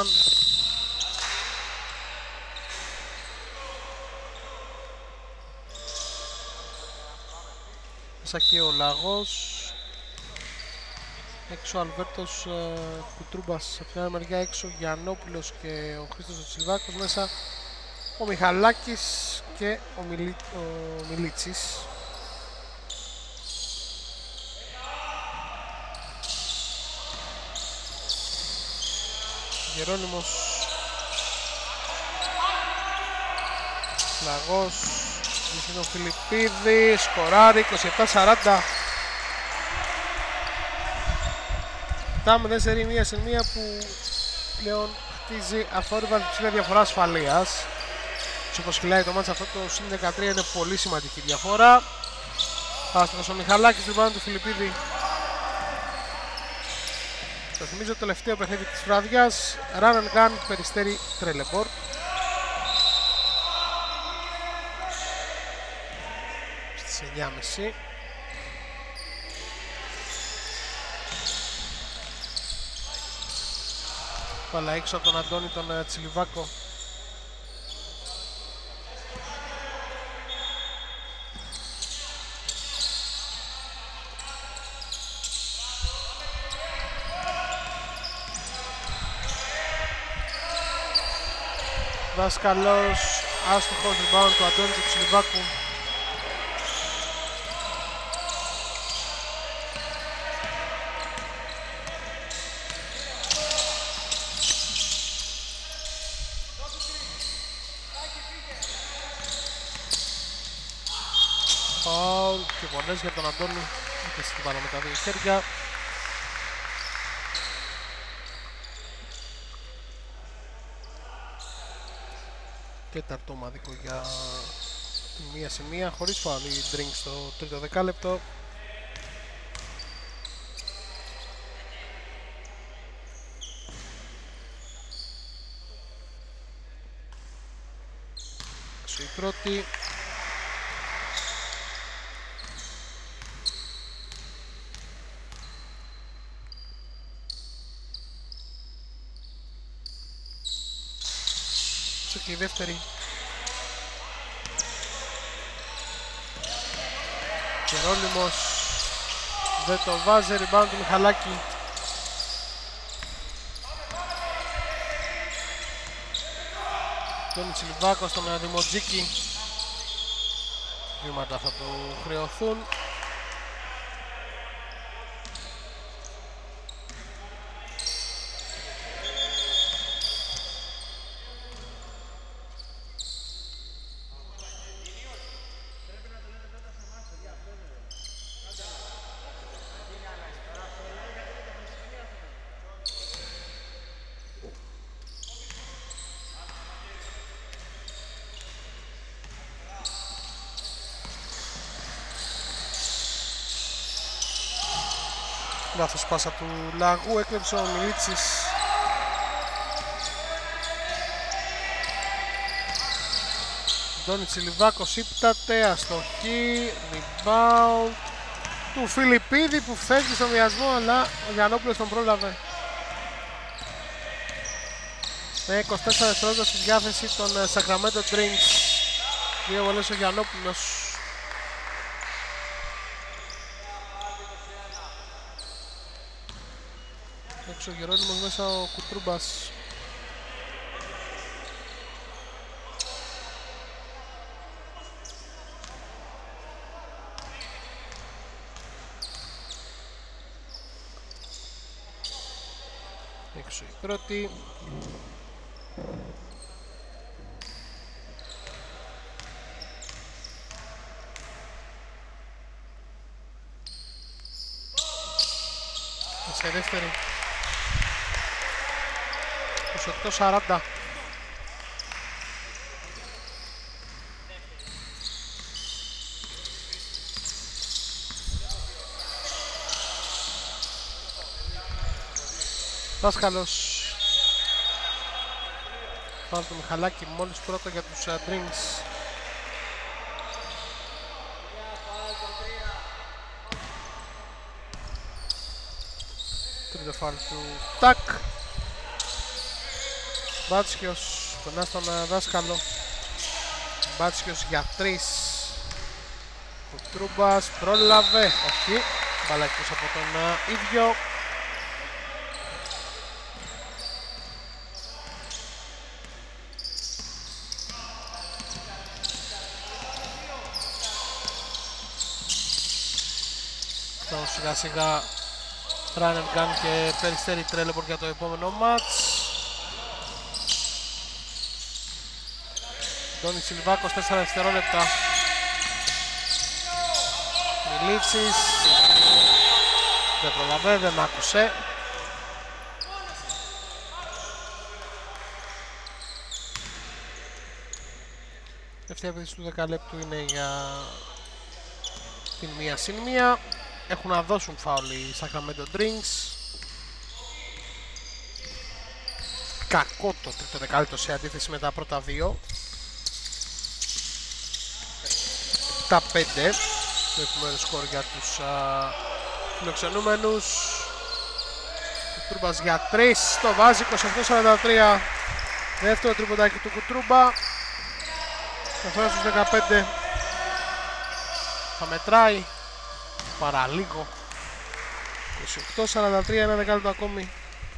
S1: Μέσα και ο Λαγός. Έξω ο Αλβέρτος uh, Κουτρούμπας, σε αυτήν την μεριά έξω Γιαννόπουλος και ο Χρήστος ο Τσιλβάκος. Μέσα ο Μιχαλάκης και ο, Μιλί... ο Μιλίτσης. Γερόνυμος, Λαγός, Ζήσει τον Φιλιππίδη, σκοράρει είκοσι επτά σαράντα. επτά μηδέν σερί μία σε μία που πλέον χτίζει αθόρυβα ψηλή διαφορά ασφαλείας. Όπως χυλάει το μάτς αυτό, το συν δεκατρία είναι πολύ σημαντική διαφορά. Άστοχος ο Μιχαλάκης του πάνω του Φιλιππίδη. Το θυμίζω το τελευταίο παιχνίδι της βραδιάς. Run and gun, Περιστέρι, Τρέλεμπορ. Στις εννιά και μισή. Πάλα έξω από τον Αντώνη τον Τσιλιβάκο. Δάσκαλος, άστοχος rebound του Αντώνη του Τσιλιβάκου. Φαουλ και πολλές για τον Αντώνη. Έπεσε την μπάλα με τα δύο χέρια. Τέταρτο ομαδικό για τη μία σε μία, χωρίς φάουλ η Drink στο τρίτο δεκάλεπτο. Έξω η πρώτη. Και η δεύτερη. Γερόλυμος δεν το βάζει, rebound του Μιχαλάκη. Τον Τσιλιβάκο στον Δημοτζίκη. Βήματα θα του χρεωθούν. Λάθος πάσα του Λαγού, έκλεψε ο Μιλίτσης. Ντόνι Τσιλιβάκος ύπταται, αστοχή, rebound του Φιλιππίδη που φεύγει στον βιασμό, αλλά ο Γιαννόπουλος τον πρόλαβε. Με είκοσι τέσσερα δευτερόλεπτα στη διάθεση των Sacramento Drinks. Δύο βολές ο Γιαννόπουλος. Έξω ο Γερόνιμος, μέσα ο Κουτρούμπας. Έξω η πρώτη. Σε δεύτερη. είκοσι οκτώ σαράντα. Δάσκαλος. Φάουλ του Μιχαλάκη, μόλις πρώτο για τους uh, Drinks. Τρίτο φάουλ του Τακ. Μπάτσκιος, κοντά στον uh, δάσκαλο. Μπάτσκιος για τρεις. Κουτρούμπας πρόλαβε, όχι. Μπάλα εκτός από τον uh, ίδιο. Τώρα σιγά σιγά run and gun και Περιστέρι Τρέλεμπορ για το επόμενο μάτς. Ντόνι Τσιλιβάκος, τέσσερα δευτερόλεπτα. Μιλίτσης. Δεν προλαβαίνει, δεν άκουσε. Τελευταία επίθεση του δεκαλέπτου είναι για την μία συν μία. Έχουν να δώσουν φάουλ οι Sacramento Drinks. Κακό το τρίτο δεκάλεπτο σε αντίθεση με τα πρώτα δύο. επτά πέντε το επιμέρους σκορ για τους α, φιλοξενούμενους. Κουτρούμπας για τρεις, το βάζει είκοσι οκτώ σαράντα τρία. Δεύτερο τριποντάκι του Κουτρούμπα. Θα φέρει στους δεκαπέντε. Θα μετράει παραλίγο. είκοσι οκτώ σαράντα τρία, ένα δεκάλεπτο ακόμη.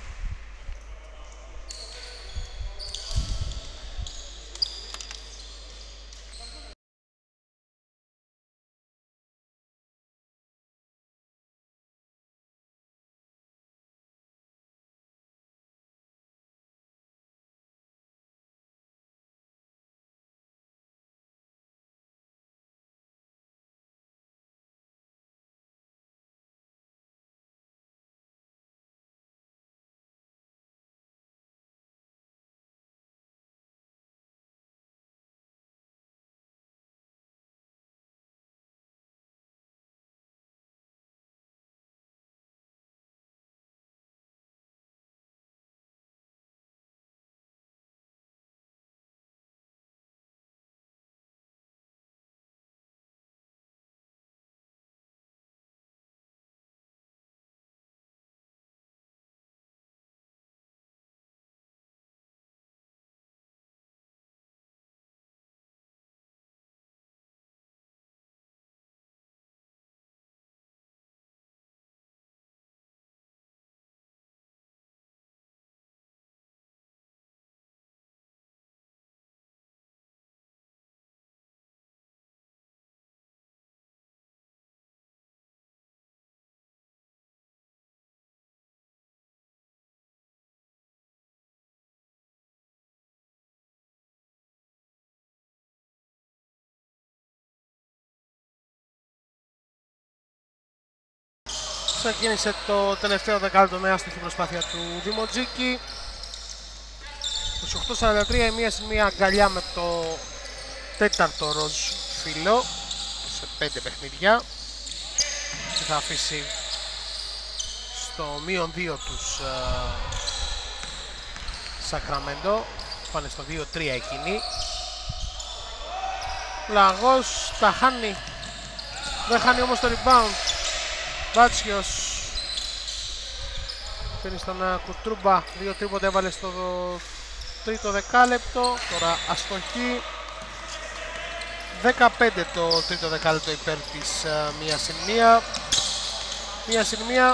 S1: Ξεκίνησε το τελευταίο δεκάλεπτο με άστοχη προσπάθεια του Δημοτζίκη. είκοσι οκτώ σαράντα τρία, η μία στην μία αγκαλιά με το τέταρτο ροζ φύλλο σε πέντε παιχνίδια και θα αφήσει στο μείον δύο τους Σακραμέντο. Πάνε στο δύο τρία εκείνοι. Λαγός τα χάνει, δεν χάνει όμως το rebound. Μπάτσιος φέρνει στον Κουτρούμπα, δύο τρίποντα έβαλε στο τρίτο δεκάλεπτο, τώρα αστοχή. Δεκαπέντε το τρίτο δεκάλεπτο υπέρ της uh, μία συν μία. Μία συν μία.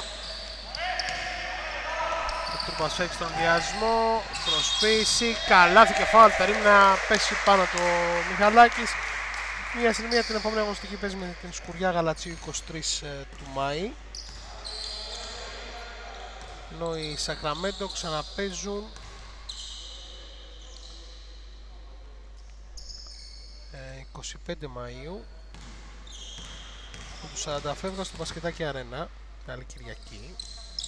S1: Κουτρούμπας φέρει στον διασμό, προσποίηση, καλάθι και φάουλ, περίμενε να πέσει πάνω το Μιχαλάκης. Μία συν μία, την επόμενη αγωνιστική παίζει με την Σκουριά Γαλατσίου είκοσι τρεις ε, του Μάη. Ενώ οι Σακραμέντο ξαναπαίζουν ε, είκοσι πέντε Μαΐου με τους σαράντα φεύγα στο Μπασκετάκι Αρένα, καλή Κυριακή.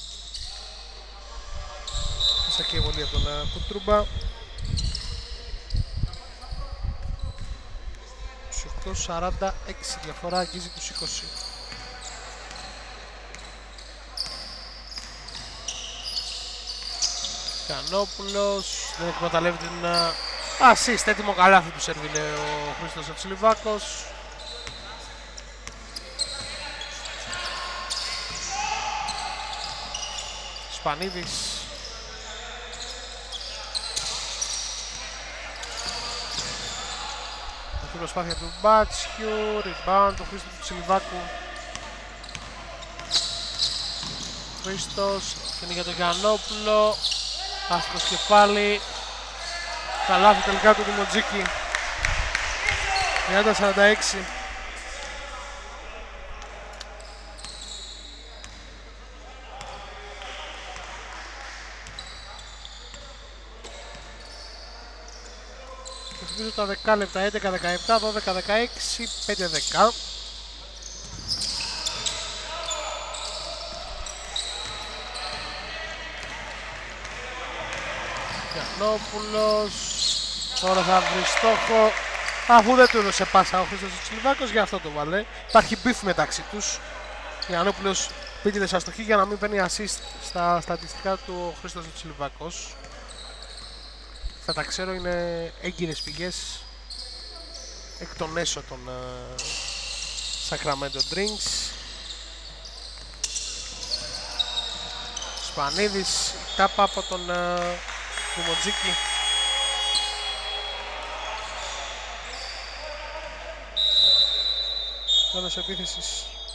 S1: Μέσα και η βολή από τον uh, Κουτρούμπα. είκοσι οκτώ σαράντα έξι, διαφορά αγγίζει τους είκοσι. Κανόπουλος δεν εκμεταλλεύει την assist, έτοιμο καλάθι του σερβίλε ο Χρήστος Ατσιλιβάκος. Σπανίδης. Η προσπάθεια του Μπάτσιου, rebound του Χρήστου του Τσιλιβάκου. Χρήστος, είναι για τον Γιαννόπουλο, άστρος και πάλι. Καλάθι τελικά του Δημοτζίκη, τριάντα σαράντα έξι. Θυμίζω τα δεκάλεπτα, έντεκα δεκαεπτά, δώδεκα δεκαέξι, πέντε δέκα. Γιαννόπουλος. Τώρα θα βρει στόχο. Αφού δεν του έδωσε πάσα ο Χρήστος ο Τσιλιβάκος, γι' αυτό το βάλε. Υπάρχει beef μεταξύ τους. Γιαννόπουλος πήγε σε αστοχή για να μην παίρνει assist στα στατιστικά του ο Χρήστος ο Τσιλιβάκος. Θα τα ξέρω, είναι έγκυρες πηγές εκ των έσω των uh, Sacramento Drinks. Σπανίδης, τάπα από τον uh, Δημοτζίκη. Τέλος επίθεσης.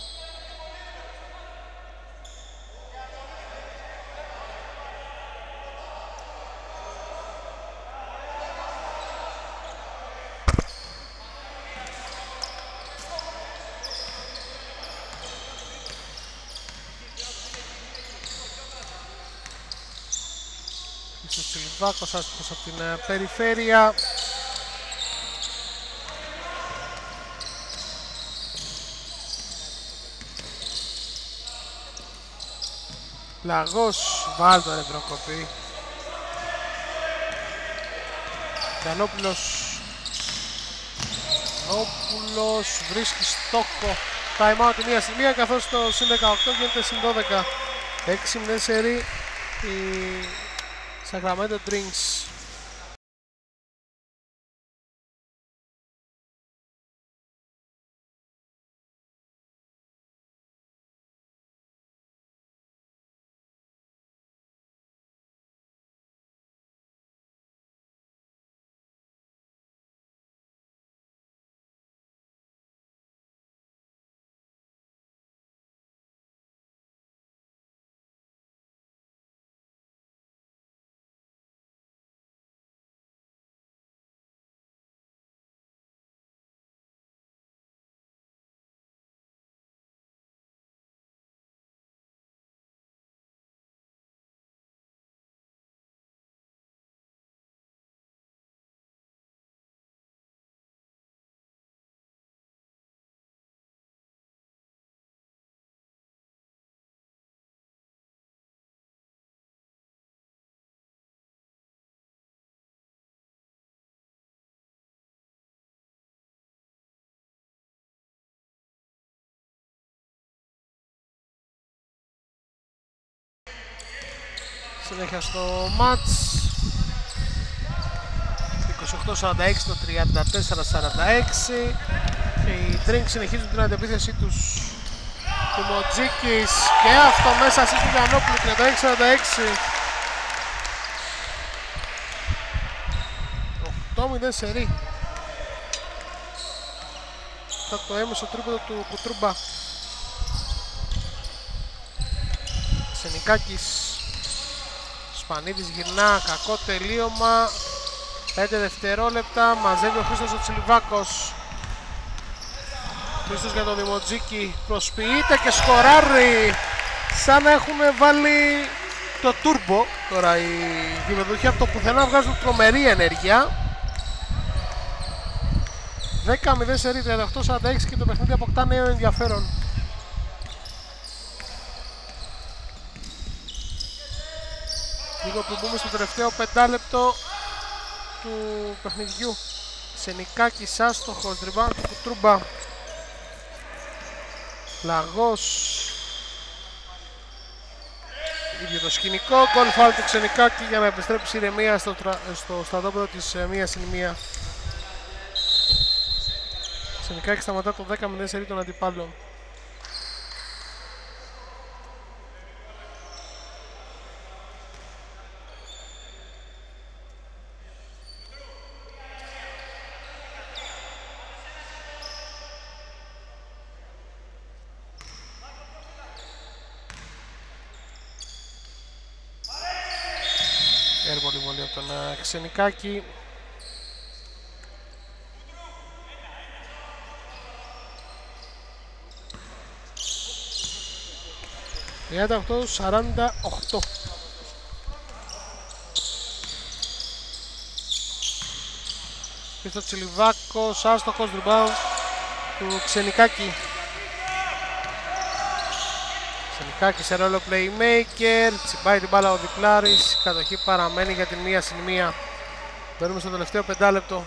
S1: Ο Τσιλιβάκος άστοχος από την uh, περιφέρεια. Λαγός, βάλ το ρε Προκοπή. Γιαννόπουλος. Γιαννόπουλος βρίσκει στόχο. Time out μία σημεία, καθώς το συν δεκαοκτώ γίνεται συν δώδεκα. έξι μηδέν σερί η Sacramento Drinks. Συνέχεια στο μάτς. είκοσι οκτώ σαράντα έξι το τριάντα τέσσερα σαράντα έξι. Και οι Drinks συνεχίζουν την αντεπίθεσή τους. Δημοτζίκης και αυτό μέσα στη Γιαννόπουλου, τριάντα έξι σαράντα έξι. οκτώ μηδέν σερί. Θα το έμεσο τρίποδο του Κουτρούμπα. Σενικάκης. Σπανίδης γυρνά, κακό τελείωμα. πέντε δευτερόλεπτα, μαζεύει ο Χρήστος ο Τσιλιβάκος. Χρήστος για τον Δημοτζίκη, προσποιείται και σκοράρει. Σαν να έχουν βάλει το τούρμπο. Τώρα οι δημιουργοί από το πουθενά βγάζουν τρομερή ενέργεια. δέκα μηδέν σερί, τριάντα οκτώ σαράντα έξι και το παιχνίδι αποκτά νέο ενδιαφέρον. Λίγο που μπούμε στο τελευταίο πεντάλεπτο του παιχνιδιού. Σενικάκης άστοχος, rebound του Κουτρούμπα. Λαγός. Ίδιο το σκηνικό, γκολ φάουλ του Ξενικάκη για να επιστρέψει η ηρεμία στο, στο στρατόπεδο της μία συν μία. Ξενικάκη σταματά το δέκα μηδέν σερί των αντιπάλων. Έρβολη βολή από τον Ξενικάκη. τριάντα οκτώ σαράντα οκτώ. Πίσω Τσιλιβάκος, άστοχος, rebound του Ξενικάκη. Σενικάκης σε ρόλο playmaker. Τσιμπάει την μπάλα ο Διπλάρης. Η κατοχή παραμένει για την μία συν μία. Μπαίνουμε στο τελευταίο πεντάλεπτο.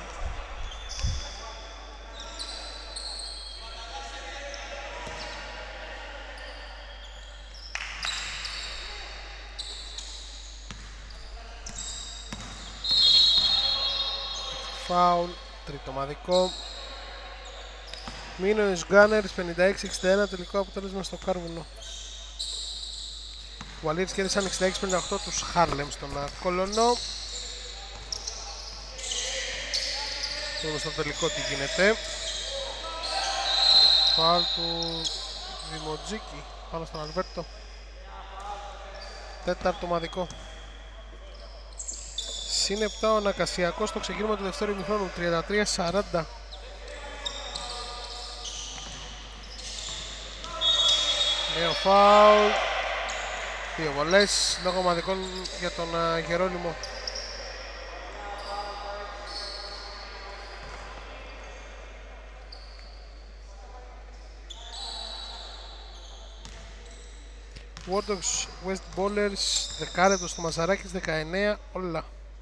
S1: Φάουλ, τρίτο ομαδικό. Μίνος Gunners πενήντα έξι εξήντα ένα, τελικό αποτέλεσμα στο Κάρβουνο. Οι Warriors κέρδισαν εξήντα έξι πενήντα οκτώ τους Harlem στον Κολονό. Δούμε στο τελικό τι γίνεται. Φάουλ του Δημοτζίκη πάνω στον Αλβέρτο. Τέταρτο ομαδικό. Συν επτά ο Ανακασιακός στο ξεκίνημα του δεύτερου ημιχρόνου, τριάντα τρία σαράντα. Νέο φάουλ. Δύο βολές λόγω ομαδικών για τον uh, Γερόνιμο. Wardogs West Bowlers δεκάλεπτο στο Μαζαράκης, δεκαεννέα όλα.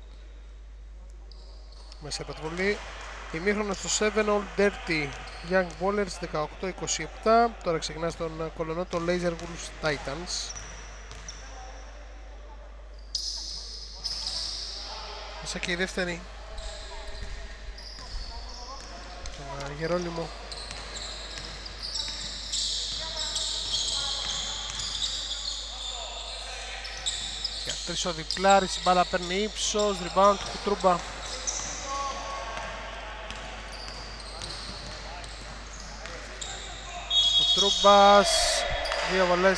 S1: Μέσα επατβολή. Ημίχρονο στο επτά All Dirty Young Bowlers δεκαοκτώ είκοσι επτά. Τώρα ξεκινά στον Κολονό το Laser Wolves Titans. Μέσα και η δεύτερη. Τον Γερόλιμο. Για τρεις ο Διπλάρης, η μπάλα παίρνει ύψος, rebound του Κουτρούμπα. Κουτρούμπας, δύο βολές.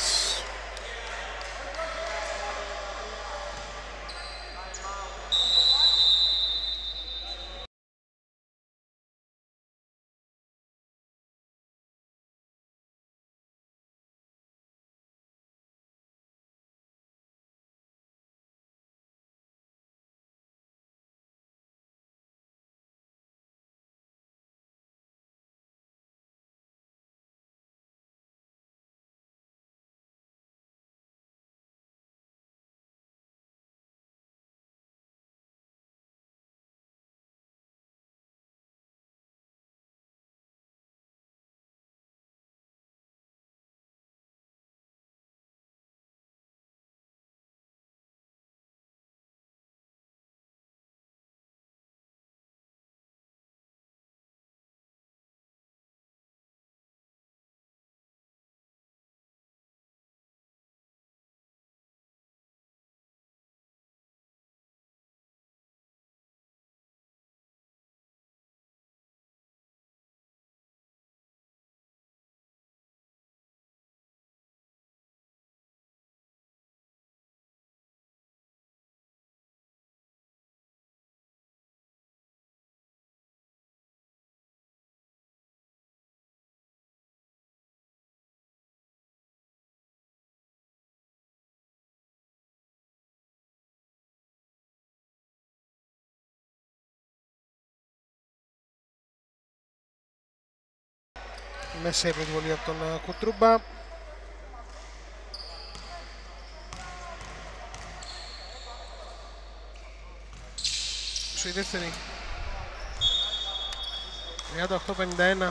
S1: Μέσα η προσβολή από τον uh, Κουτρούμπα. Σου η δεύτερη. τριάντα οκτώ πενήντα ένα.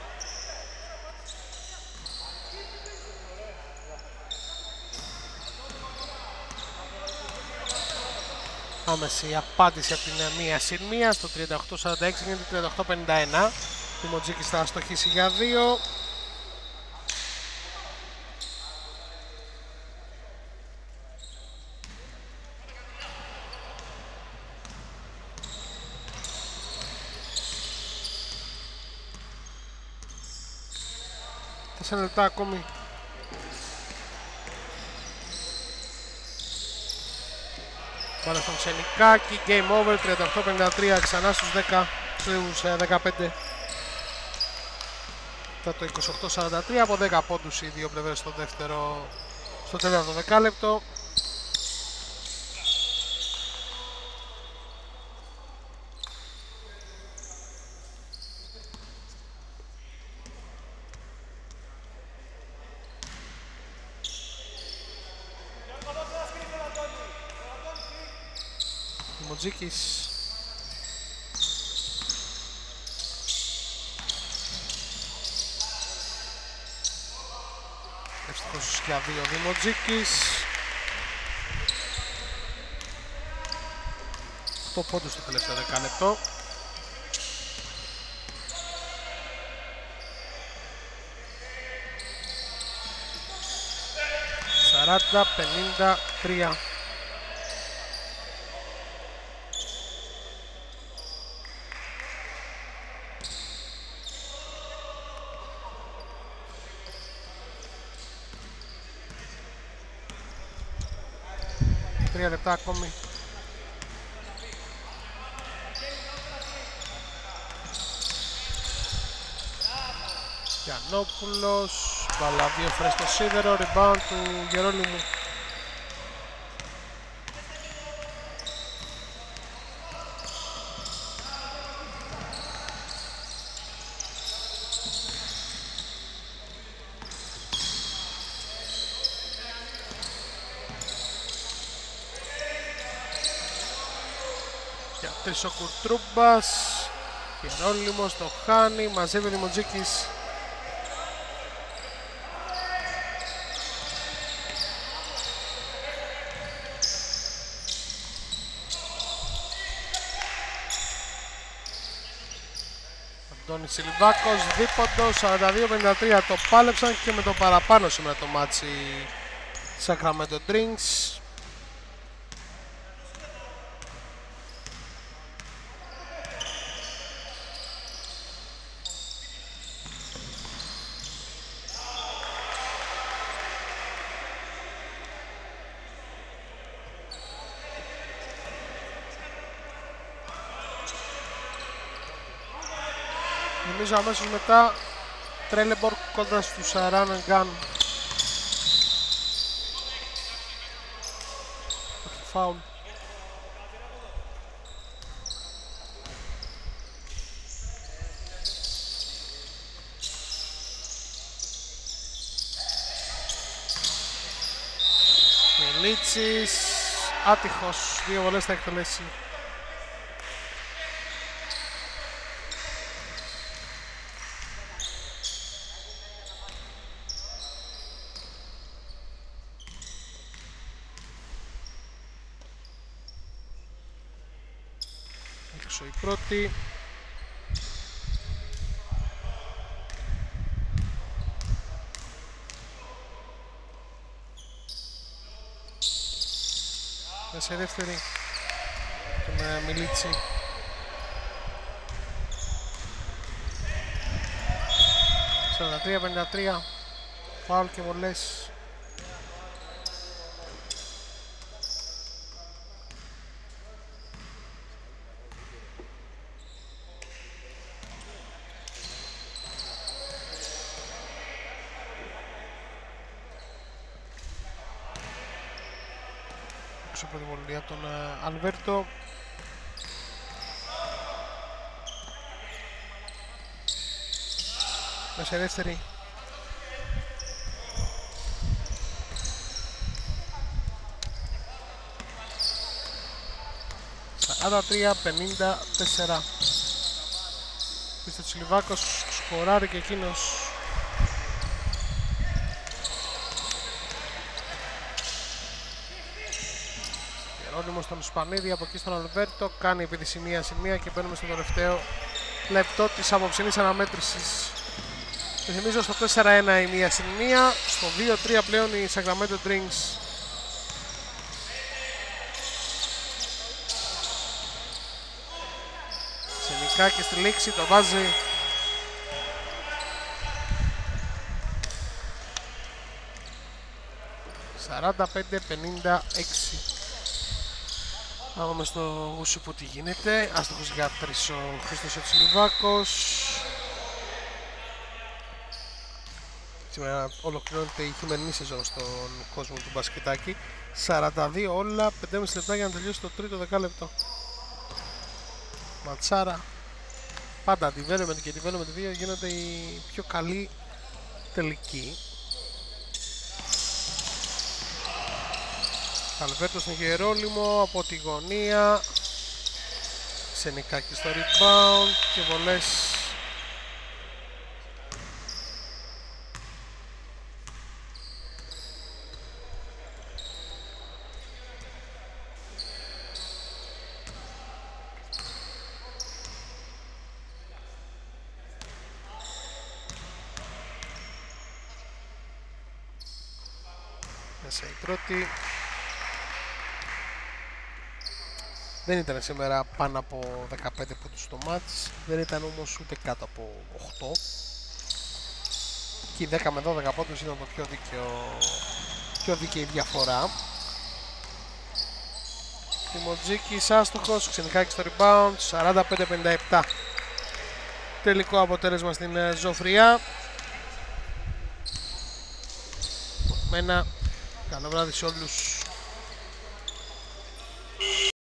S1: Άμεση απάντηση από την μία συν μία στο τριάντα οκτώ σαράντα έξι, γίνεται τριάντα οκτώ πενήντα ένα. Η Μοτζίκης θα αστοχίσει για δύο. Τέσσερα λεπτά ακόμη. Πάνε στον Ξενικάκη, game over, τριάντα οκτώ πενήντα τρία, ξανά στους δέκα, στους δεκαπέντε. Το είκοσι οκτώ σαράντα τρία, από δέκα πόντους οι δύο πλευρές στο δεύτερο, στο τέταρτο δεκάλεπτο. Δημοτζίκης. Ευτυχώς για δύο Δημοτζίκης. οκτώ πόντους στο τελευταίο δεκάλεπτο. σαράντα πενήντα τρία. Τρία λεπτά ακόμη. Γιαννόπουλος, μπάλα δύο φορές στο σίδερο, rebound του Γερόλυμου. Για τρεις ο Κουρτρούμπας, Γερόλυμος το χάνει, μαζεύει ο Δημοτζίκης. Αντώνης Σιλβάκος, δίποντο, σαράντα δύο πενήντα τρία, το πάλεψαν και με το παραπάνω σήμερα το μάτσι Sacramento Drinks. Νομίζω αμέσως μετά Τρέλεμπορ κόντρα στους Run and Gun. Φάουλ. Μιλίτσης, άτυχος, δύο βολές θα εκτελέσει. Η πρώτη. Σε δεύτερη τον Μιλίτσι. σαράντα τρία πενήντα τρία, φάουλ και βολές. Από τη βολή τον Αλβέρτο. Μέσα δεύτερη. σαράντα τρία πενήντα τέσσερα. Πίστε Τσιλιβάκος σκοράρει και εκείνος. Γερόνυμος στον Σπανίδη, από εκεί στον Αλβέρτο, κάνει επίδυση μία σημεία και μπαίνουμε στο τελευταίο λεπτό της απόψινής αναμέτρησης. Και θυμίζω στο τέσσερα ένα η μία σημεία, στο δύο τρία πλέον η Sacramento Drinks. Σενικά και στη λήξη το βάζει σαράντα πέντε πενήντα έξι. Πάμε στο γούσι που τι γίνεται. Άστοχος για τρεις ο Χρήστος ο Τσιλιβάκος. Σήμερα ολοκληρώνεται η χειμερινή σεζόν στον κόσμο του μπασκετάκι. σαράντα δύο όλα, πέντε και μισό λεπτά για να τελειώσει το τρίτο δεκάλεπτο. Ματσάρα. Πάντα development και development δύο γίνονται οι πιο καλοί τελικοί. Αλβέρτο στον Γερόλυμο από τη γωνία. Σενικάκη στο rebound και βολές. Μέσα η πρώτη. Δεν ήταν σήμερα πάνω από δεκαπέντε πόντους στο μάτς, δεν ήταν όμως ούτε κάτω από οκτώ. Και οι δέκα με δώδεκα πόντους ήταν το πιο δίκαιο, πιο δίκαιη διαφορά. Τιμοτζίκης άστοχος, Ξενικάκης στο rebound, σαράντα πέντε πενήντα επτά. Τελικό αποτέλεσμα στην Ζωφριά. Με ένα καλό βράδυ σε όλους.